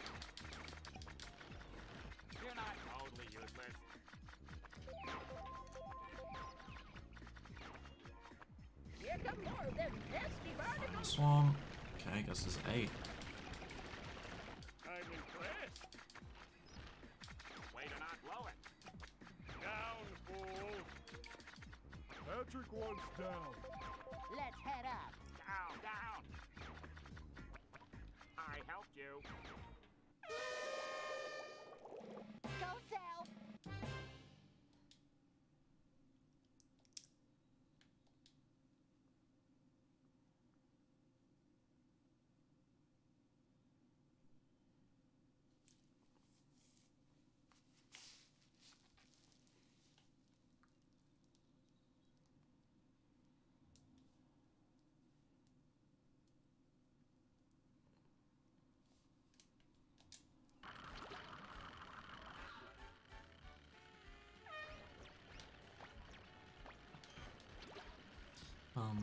You're not totally useless. Here come more of them pesky barnacles. This one. Okay, I guess there's eight. I'm impressed. Way to not blow it. Down, fool. Patrick wants down. Let's head up. Down, down. I helped you. Go south.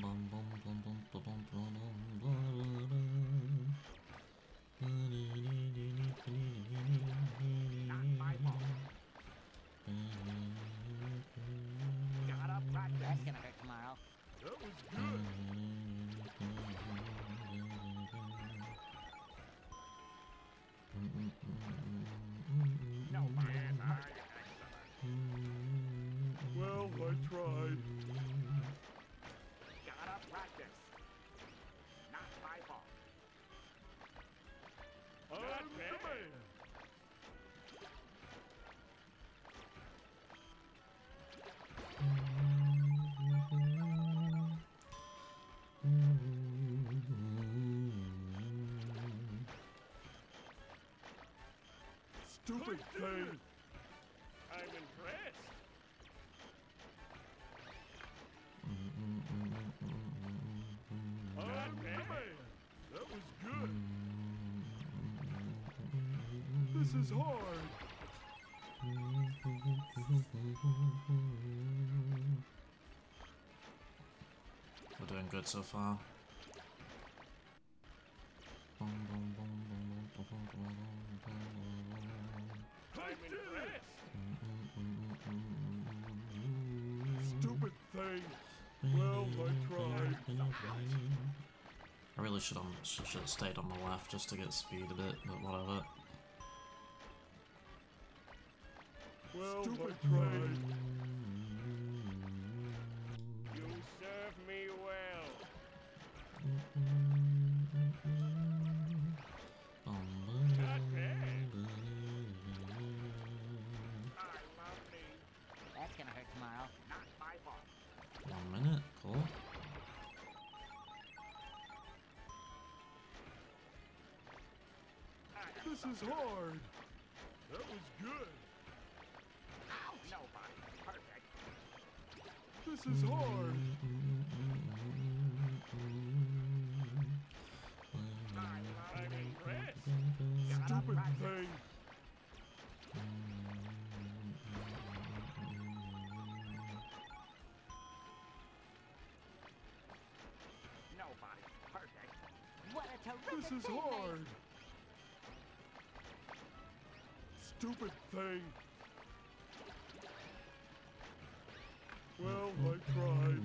Gotta practice. That's gonna hurt tomorrow. That was good. No, Yes, I excellent. Well, I tried. gotta practice. Not my fault. I'm the man. Stupid thing. I'm impressed. I'm the man. That was good. This is hard. We're doing good so far. I'm impressed. Stupid thing. Well, I tried. I really should have should have stayed on the left just to get speed a bit, but whatever. Well, I tried. You serve me well. Not bad. I love me. That's gonna hurt tomorrow. Not my fault. One minute, cool. This is hard. That was good. Ow, nobody. Perfect. This is hard. I'm impressed. Stupid thing. Nobody. Perfect. What a terrific This is teammate. hard. Stupid thing. Well, I tried.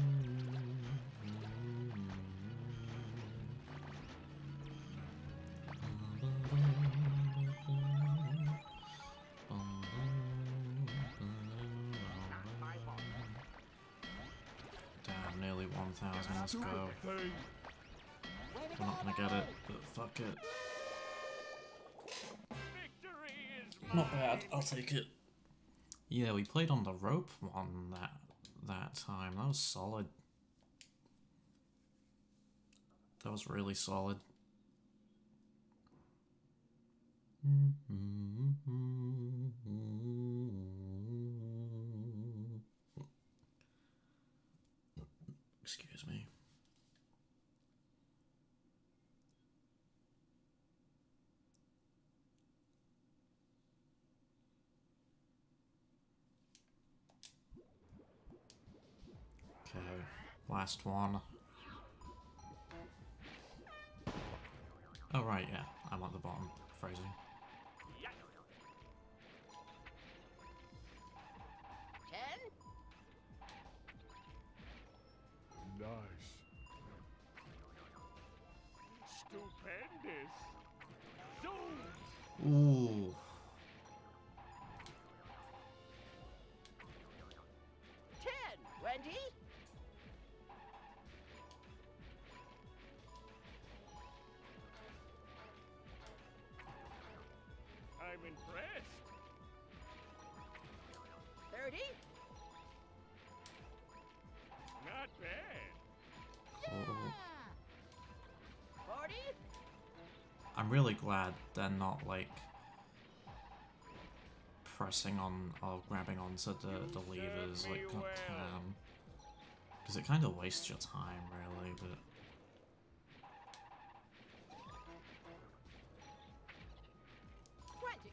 Damn, nearly one thousand, let's Stupid go. thing. We're not gonna get it, but fuck it. Victory is Not bad, mine. I'll take it. Yeah, we played on the rope one that that time. That was solid. That was really solid. Excuse me. Okay, last one. Oh right, yeah, I'm at the bottom. Phrasing. Ten? Nice. Stupendous. Zoom. Ooh. Ten, Wendy? I'm impressed. Thirty? Not bad. Cool. Forty? I'm really glad they're not like pressing on or grabbing onto the, the levers like God can. Because it kind of wastes your time, really, but... Twenty?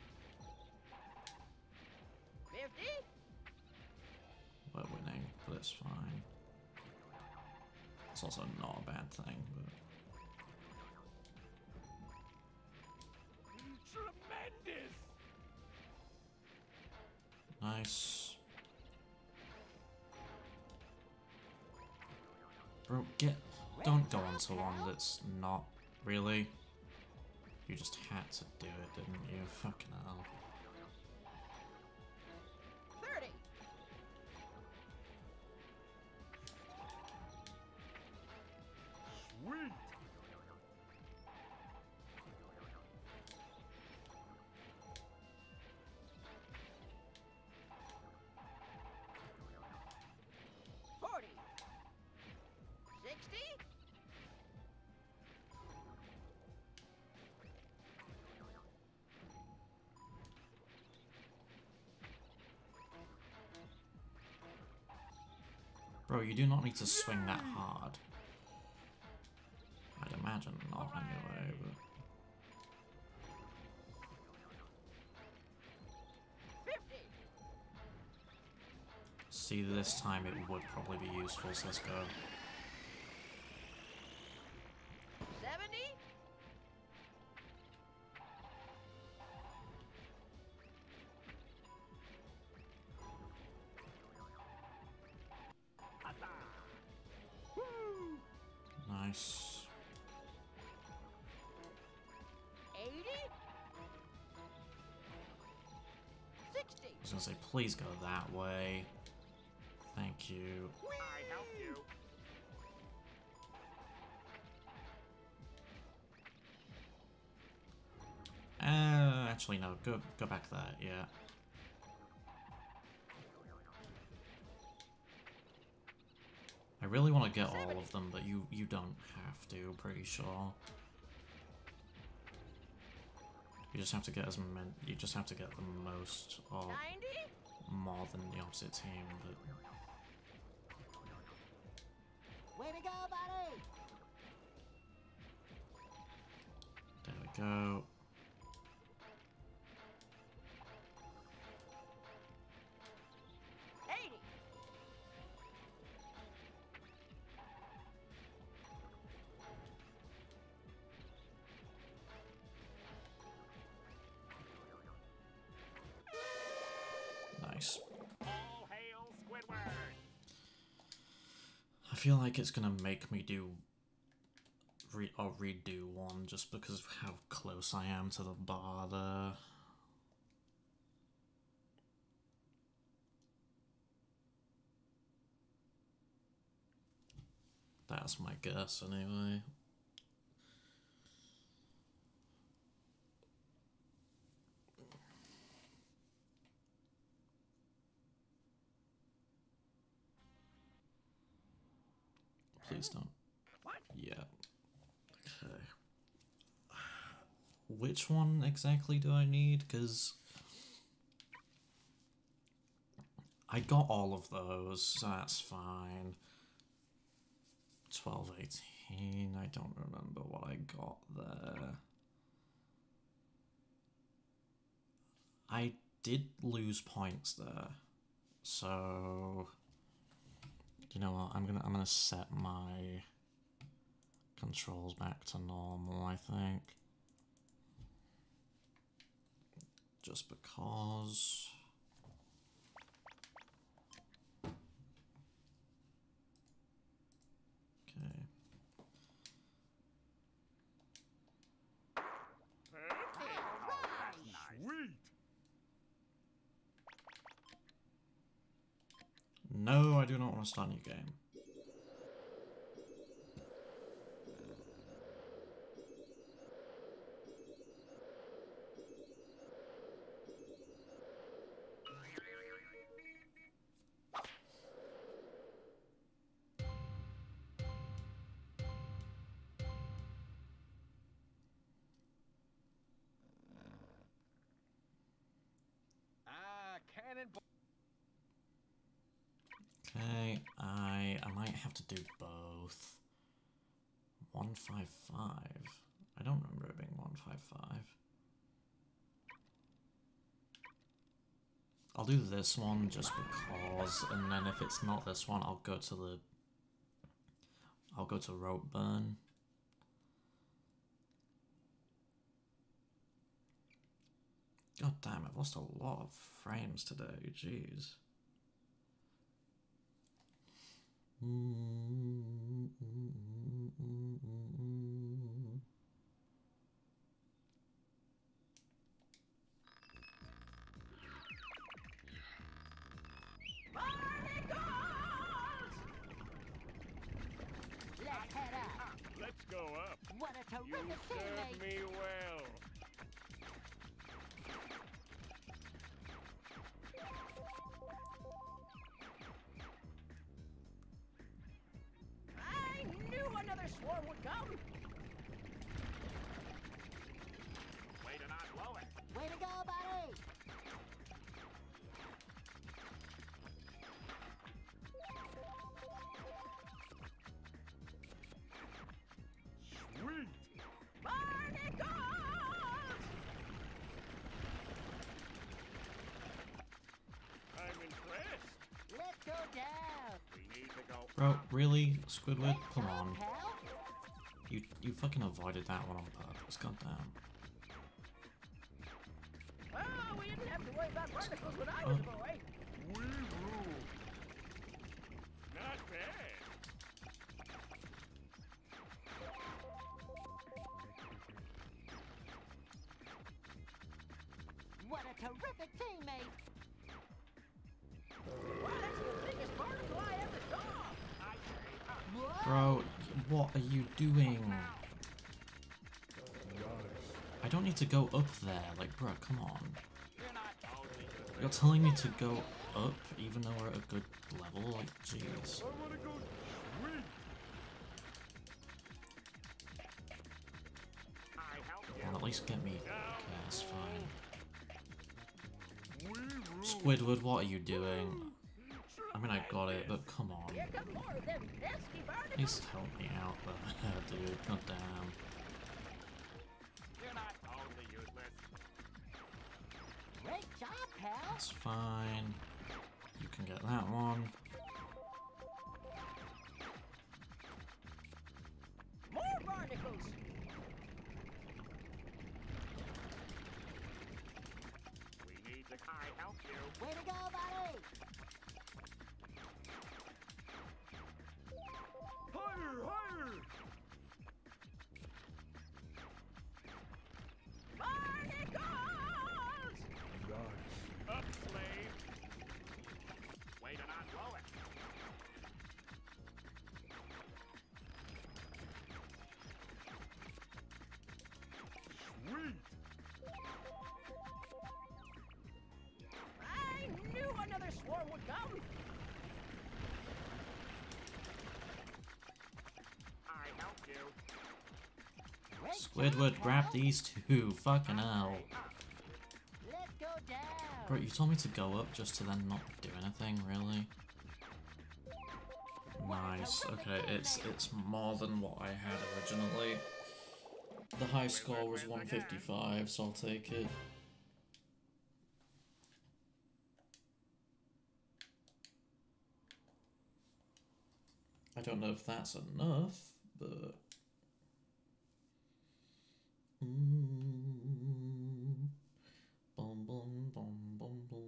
Fifty? We're winning, but it's fine. It's also not a bad thing, but... Tremendous! Nice. Bro, get... Don't go onto one that's not really. You just had to do it, didn't you? Fucking hell. thirty. Sweet. forty. sixty. Bro, you do not need to swing that hard. I'd imagine not anyway, but... fifty. See, this time it would probably be useful, so let's go. seventy. Nice. eighty. sixty. I was gonna say, please go that way. Thank you. I help you. Uh, actually, no. Go, go back there. Yeah. I really want to get all of them, but you you don't have to. Pretty sure. You just have to get as many. You just have to get the most, or ninety. more than the opposite team. But Way to go, buddy! there we go. eighty. Nice. All hail Squidward. I feel like it's gonna make me do re or redo one just because of how close I am to the bar there. That's my guess anyway. Please don't. What? Yeah. Okay. Which one exactly do I need? Because I got all of those, so that's fine. twelve, eighteen, I don't remember what I got there. I did lose points there, so you know what? I'm gonna I'm gonna set my controls back to normal. I think just because. Okay. Sweet. No, I do not want to start a new game. Ah, cannonball. Okay, I I might have to do both. one five five. I don't remember it being one five five. I'll do this one just because, and then if it's not this one, I'll go to the I'll go to Rope Burn. God damn, I've lost a lot of frames today, jeez. Let's head up. Let's go up. What a You terrific served teammate. me well. I knew another swarm would come. Way to not blow it. Way to go, buddy. Sweet. Barnacles! I'm impressed. Let's go down. We need to go. Bro, really? Squidward? Come Let's on. go, pal. You you fucking avoided that one on purpose, goddamn. Oh, we didn't have to worry about barnacles when I Oh. was a boy. We rule. Not bad. What a terrific teammate. Wow, that's the biggest barnacle I ever saw. Whoa. Bro, what are you doing? I don't need to go up there, like, bro, come on. You're not totally good. You're telling me to go up even though we're at a good level? Like, jeez. I wanna go sweet. I help you. Well, at least get me. Okay, that's fine. We rule. Squidward, what are you doing? I mean, I got it, but come on. Here come more of them pesky barnacles. Please help me out there, dude. God damn. You're not totally useless. Great job, pal. That's fine. You can get that one. More barnacles. We need to. I help you. Way to go, buddy. Higher, higher. Barnacles! Nice. Up, slave. Way to not blow it. Sweet. I knew another swarm would come. I help you. Great Squidward, job, grab pal. these two. Fucking hell. Let's go down. Bro, you told me to go up just to then not do anything, really? Nice. Okay, it's it's more than what I had originally. The high score was one fifty-five, so I'll take it. I don't know if that's enough, but... Mm. Bum, bum, bum, bum, bum.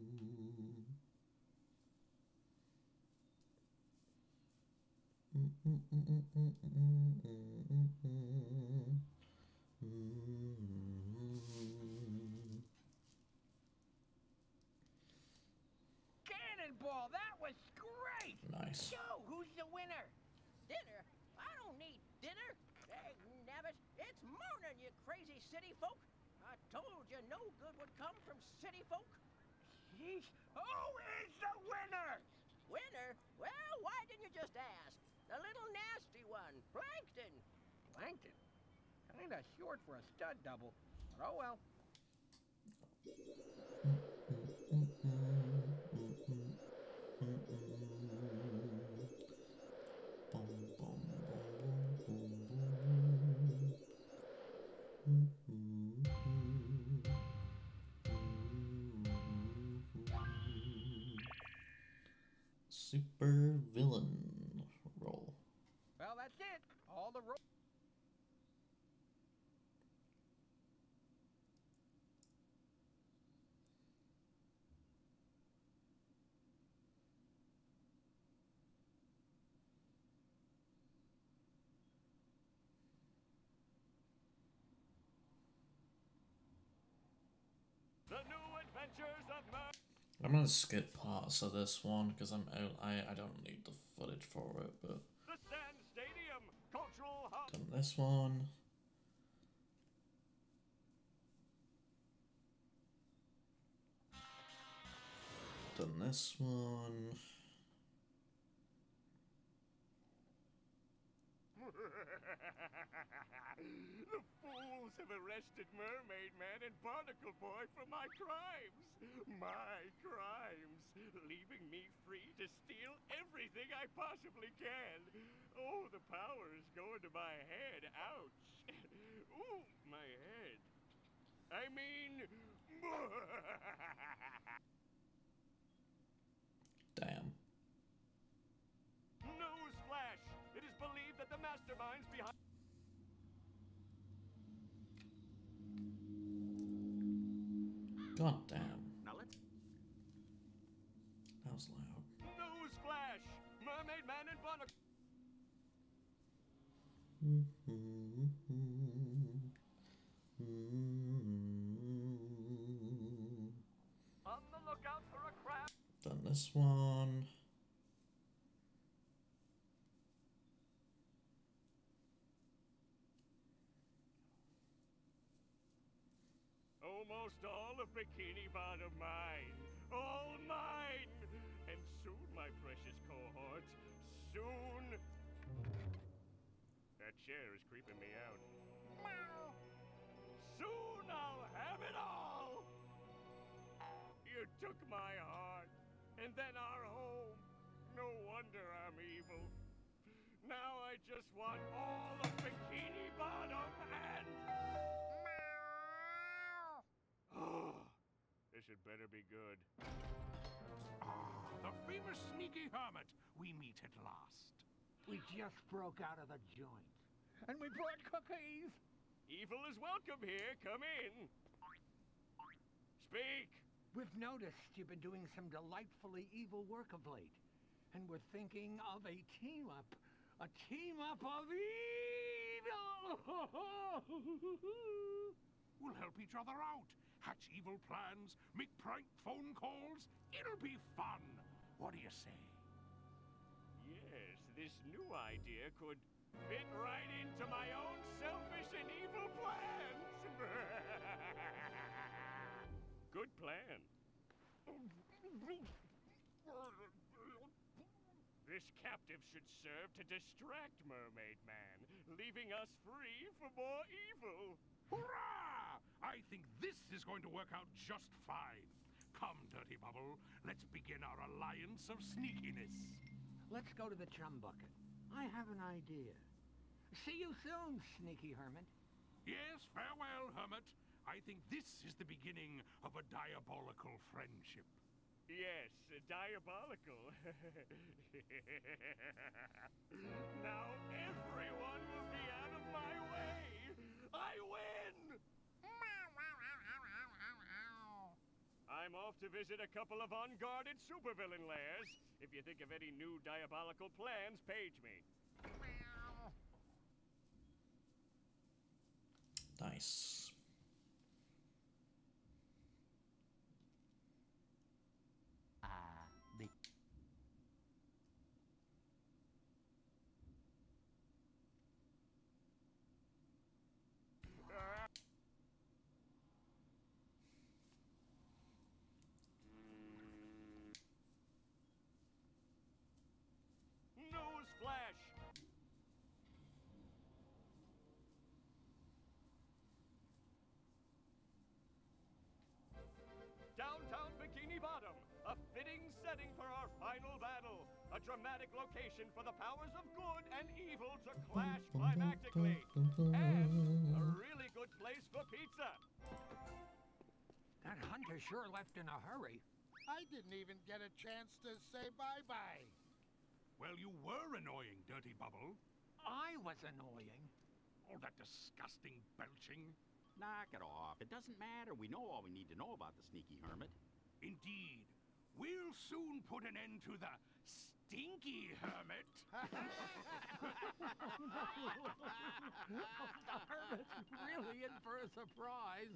Mm, mm, mm, mm, mm, mm, mm, mm, mm. Cannonball, that was great! Nice. So, who's the winner? Dinner? I don't need dinner. Hey, nabbit, it's morning, you crazy city folk. I told you no good would come from city folk. Jeez, who is the winner? Winner? Well, why didn't you just ask? The little nasty one, Plankton. Plankton. Kinda short for a stud double, but oh well. Super villain roll. Well, that's road. The new adventures of Mer. I'm gonna skip parts of this one because I'm out. I I don't need the footage for it, but The Sand Stadium, cultural hub. done this one. Done this one. The fools have arrested Mermaid Man and Barnacle Boy for my crimes. My crimes. Leaving me free to steal everything I possibly can. Oh, the power is going to my head. Ouch. Ooh, my head. I mean... Damn. Newsflash! It is believed that the masterminds behind... God damn. Now let's... That was loud. Newsflash! Mermaid Man and Barnacle... On the lookout for a crab... Done this one. Almost all of Bikini Bottom mine. All mine! And soon, my precious cohort, soon... That chair is creeping me out. Soon I'll have it all! You took my heart, and then our home. No wonder I'm evil. Now I just want all of Bikini Bottom and... Oh, this had better be good. Ah, the famous sneaky hermit. We meet at last. We just broke out of the joint. And we brought cookies! Evil is welcome here. Come in. Speak. We've noticed you've been doing some delightfully evil work of late. And we're thinking of a team-up. A team-up of evil! We'll help each other out. Hatch evil plans, make prank phone calls. It'll be fun. What do you say? Yes, this new idea could fit right into my own selfish and evil plans. Good plan. This captive should serve to distract Mermaid Man, leaving us free for more evil. Hurrah! I think this is going to work out just fine. Come, Dirty Bubble, let's begin our alliance of sneakiness. Let's go to the chum bucket. I have an idea. See you soon, sneaky hermit. Yes, farewell, hermit. I think this is the beginning of a diabolical friendship. Yes, diabolical. Now everyone will be out of my way. I win! I'm off to visit a couple of unguarded supervillain lairs. If you think of any new diabolical plans, page me. Nice. Ah, the... Newsflash! Downtown Bikini Bottom, a fitting setting for our final battle. A dramatic location for the powers of good and evil to clash climactically. And a really good place for pizza. That hunter sure left in a hurry. I didn't even get a chance to say bye-bye. Well, you were annoying, Dirty Bubble. I was annoying. All that disgusting belching. Knock it off. It doesn't matter. We know all we need to know about the sneaky hermit. Indeed. We'll soon put an end to the stinky hermit. The hermit's really in for a surprise.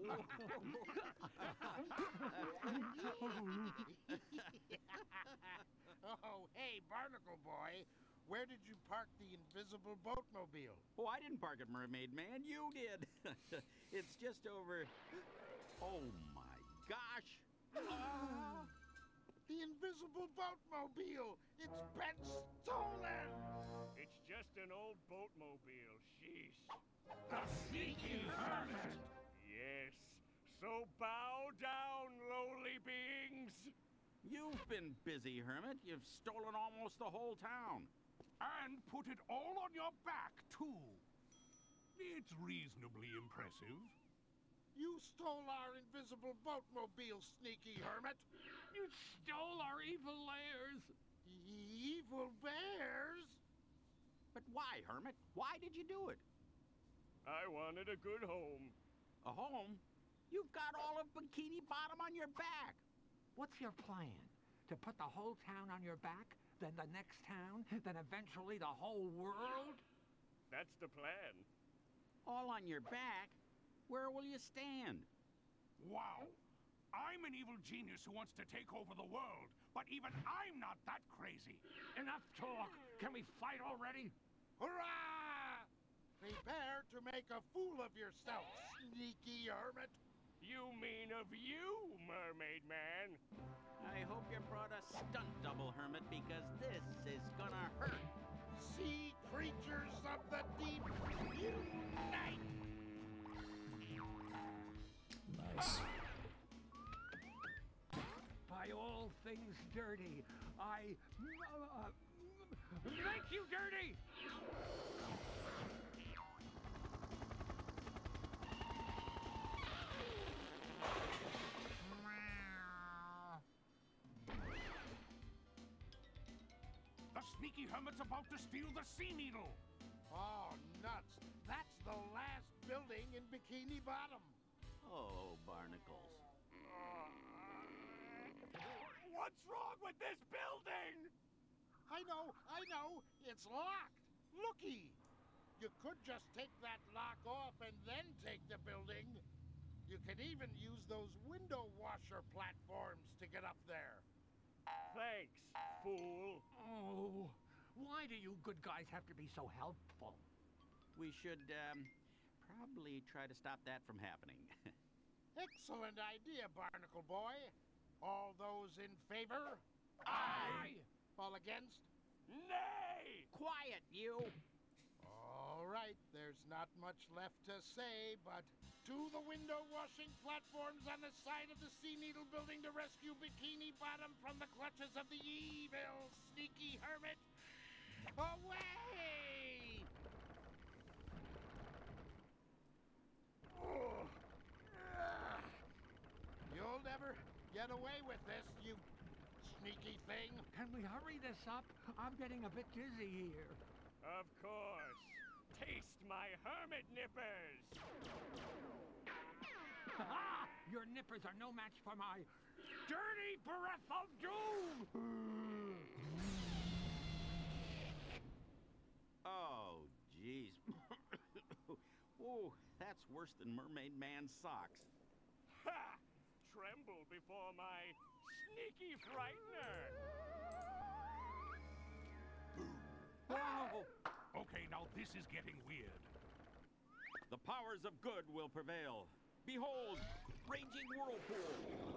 Oh, hey, Barnacle Boy. Where did you park the invisible boatmobile? Oh, I didn't park it, Mermaid Man. You did. It's just over... Oh, my gosh. Ah, the invisible boatmobile! It's been stolen! It's just an old boatmobile. Sheesh. The sneaky hermit! Yes. So bow down, lowly beings. You've been busy, Hermit. You've stolen almost the whole town. And put it all on your back, too. It's reasonably impressive. You stole our invisible boatmobile, sneaky hermit! You stole our evil lairs. Evil bears? But why, Hermit? Why did you do it? I wanted a good home. A home? You've got all of Bikini Bottom on your back. What's your plan? To put the whole town on your back, then the next town, then eventually the whole world? That's the plan. All on your back? Where will you stand? Wow. I'm an evil genius who wants to take over the world, but even I'm not that crazy. Enough talk. Can we fight already? Hurrah! Prepare to make a fool of yourself, sneaky hermit. You mean of you, Mermaid Man? I hope you brought a stunt double, Hermit, because this is gonna hurt. Sea creatures of the deep, unite! Nice. By all things dirty, I uh, make you dirty! The sneaky hermit's about to steal the Sea Needle. Oh, nuts. That's the last building in Bikini Bottom. Oh, barnacles. What's wrong with this building? I know, I know. It's locked. Looky. You could just take that lock off and then take the building. You can even use those window washer platforms to get up there. Thanks, fool. Oh, why do you good guys have to be so helpful? We should, um, probably try to stop that from happening. Excellent idea, Barnacle Boy. All those in favor? Aye! All against? Nay! Quiet, you! All right, there's not much left to say, but to the window washing platforms on the side of the Sea Needle building to rescue Bikini Bottom from the clutches of the evil, sneaky hermit. Away! You'll never get away with this, you sneaky thing. Can we hurry this up? I'm getting a bit dizzy here. Of course. Taste my hermit nippers. Ah! Your nippers are no match for my dirty breath of doom! Oh, jeez. Oh, that's worse than Mermaid Man's socks. Ha! Tremble before my sneaky frightener. Whoa! Okay, now this is getting weird. The powers of good will prevail. Behold, raging whirlpool.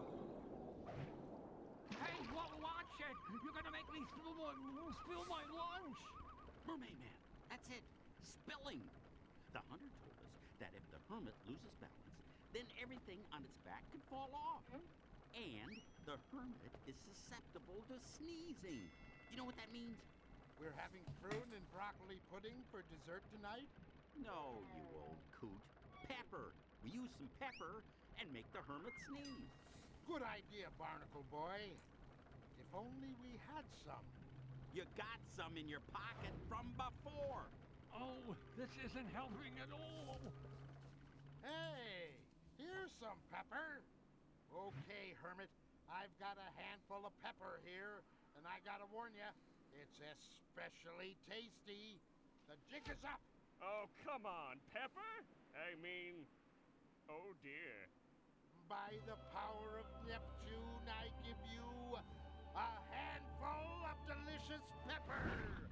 Hey, wa- watch it! You're gonna make me spill my, spill my lunch! Mermaid Man, that's it. Spilling. The hunter told us that if the hermit loses balance, then everything on its back could fall off. And the hermit is susceptible to sneezing. You know what that means? We're having prune and broccoli pudding for dessert tonight? No, you old coot. Pepper. We use some pepper and make the hermit sneeze. Good idea, Barnacle Boy. If only we had some. You got some in your pocket from before. Oh, this isn't helping at all. Hey, here's some pepper. Okay, Hermit, I've got a handful of pepper here, and I gotta warn you, it's especially tasty. The jig is up. Oh, come on, Pepper? I mean, oh dear. By the power of Neptune, I give you a handful of delicious pepper.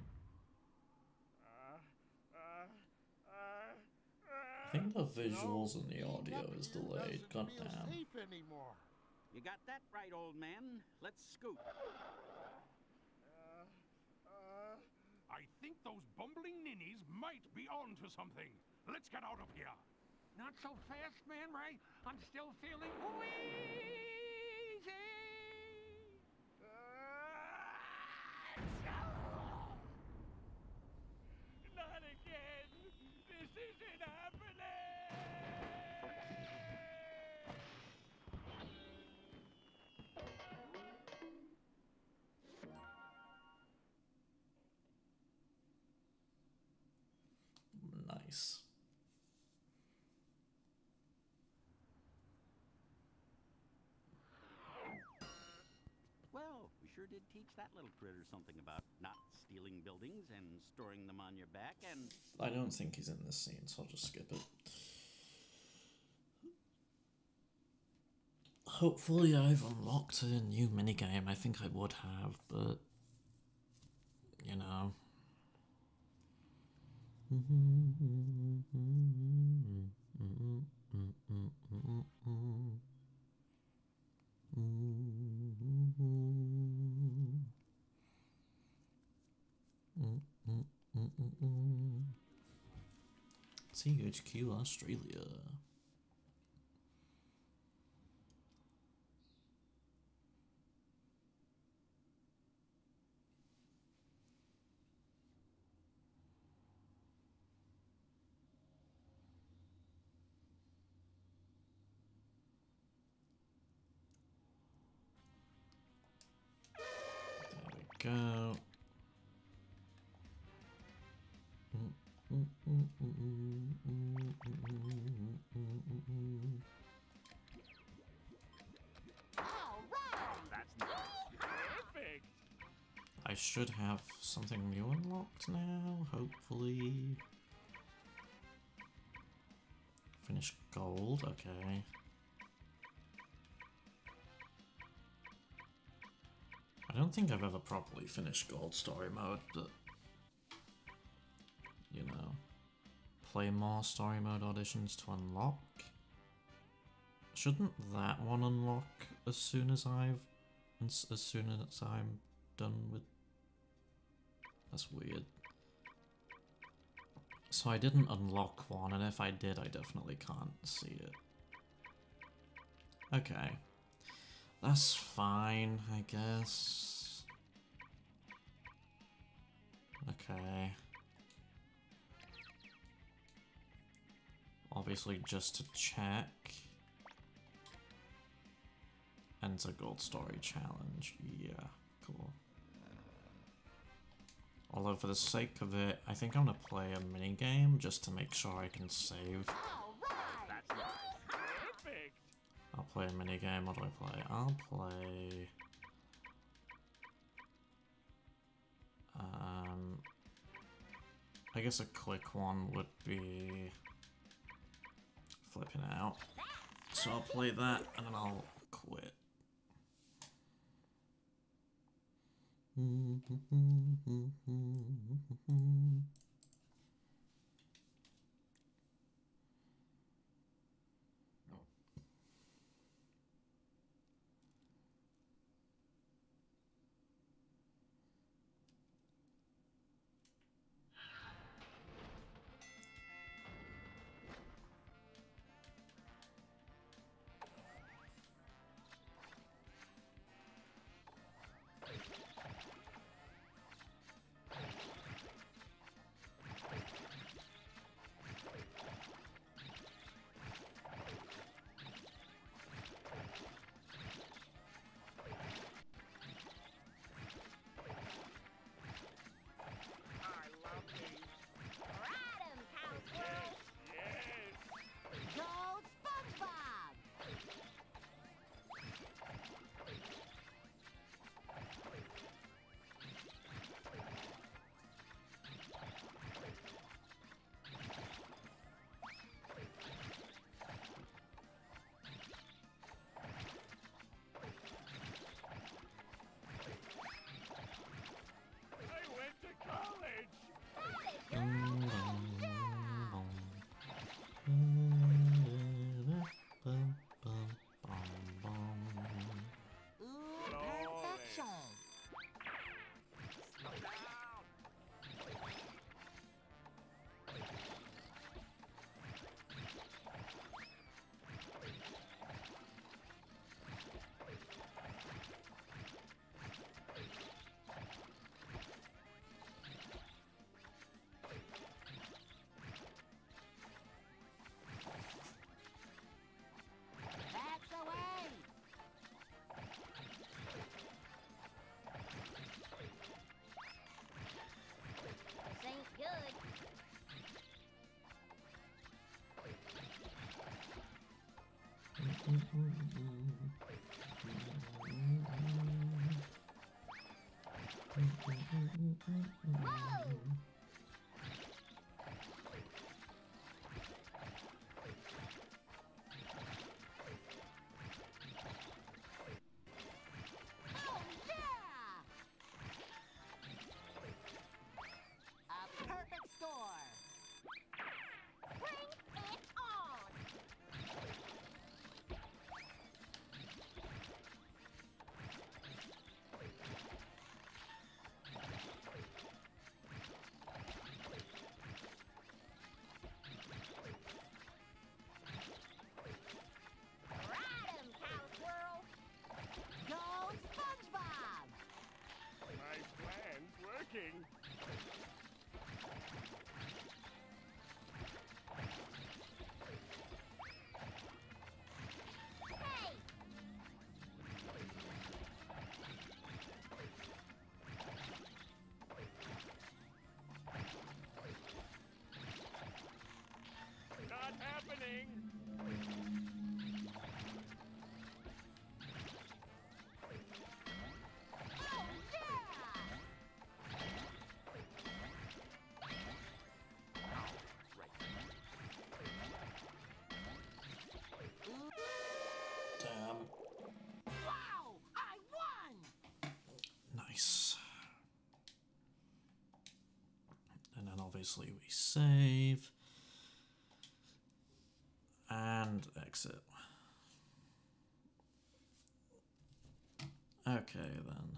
Uh, uh, uh, I think the visuals and the audio is delayed. God Feel damn. safe anymore. You got that right, old man. Let's scoot. uh, uh, I think those bumbling ninnies might be onto something. Let's get out of here. Not so fast, Man Ray. I'm still feeling wheezy. Not again! This isn't happening! Nice. Well, we sure did teach that little critter something about not stealing buildings and storing them on your back and... I don't think he's in this scene, so I'll just skip it. Hopefully I've unlocked a new minigame. I think I would have, but... You know... C H Q Australia. There we go. That's perfect! I should have something new unlocked now, hopefully. Finish gold, okay. I don't think I've ever properly finished gold story mode, but... You know. Play more story mode auditions to unlock? Shouldn't that one unlock as soon as I've... As, as soon as I'm done with... That's weird. So I didn't unlock one, and if I did, I definitely can't see it. Okay. That's fine, I guess. Okay. Obviously, just to check. Enter Gold Story Challenge. Yeah, cool. Although, for the sake of it, I think I'm gonna play a minigame just to make sure I can save. That's perfect! I'll play a minigame. What do I play? I'll play... Um... I guess a quick one would be... Flipping out. So I'll play that, and then I'll quit. Action! Slow down! That's the way! This ain't good. Whoa! Oh, yeah! A perfect score! Bring it on! Ride 'em, Cow Squirrel! Go SpongeBob! My plan's working. Hey! Not happening. Oh, yeah! Damn. Wow! I won! Nice. And then obviously we save. And exit. Okay then.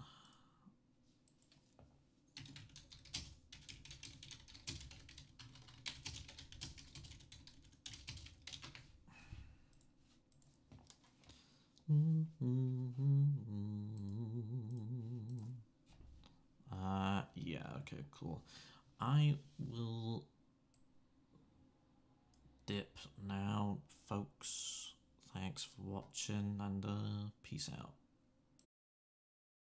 Uh, yeah, okay, cool. I will dip now, folks. Thanks for watching, and uh, peace out.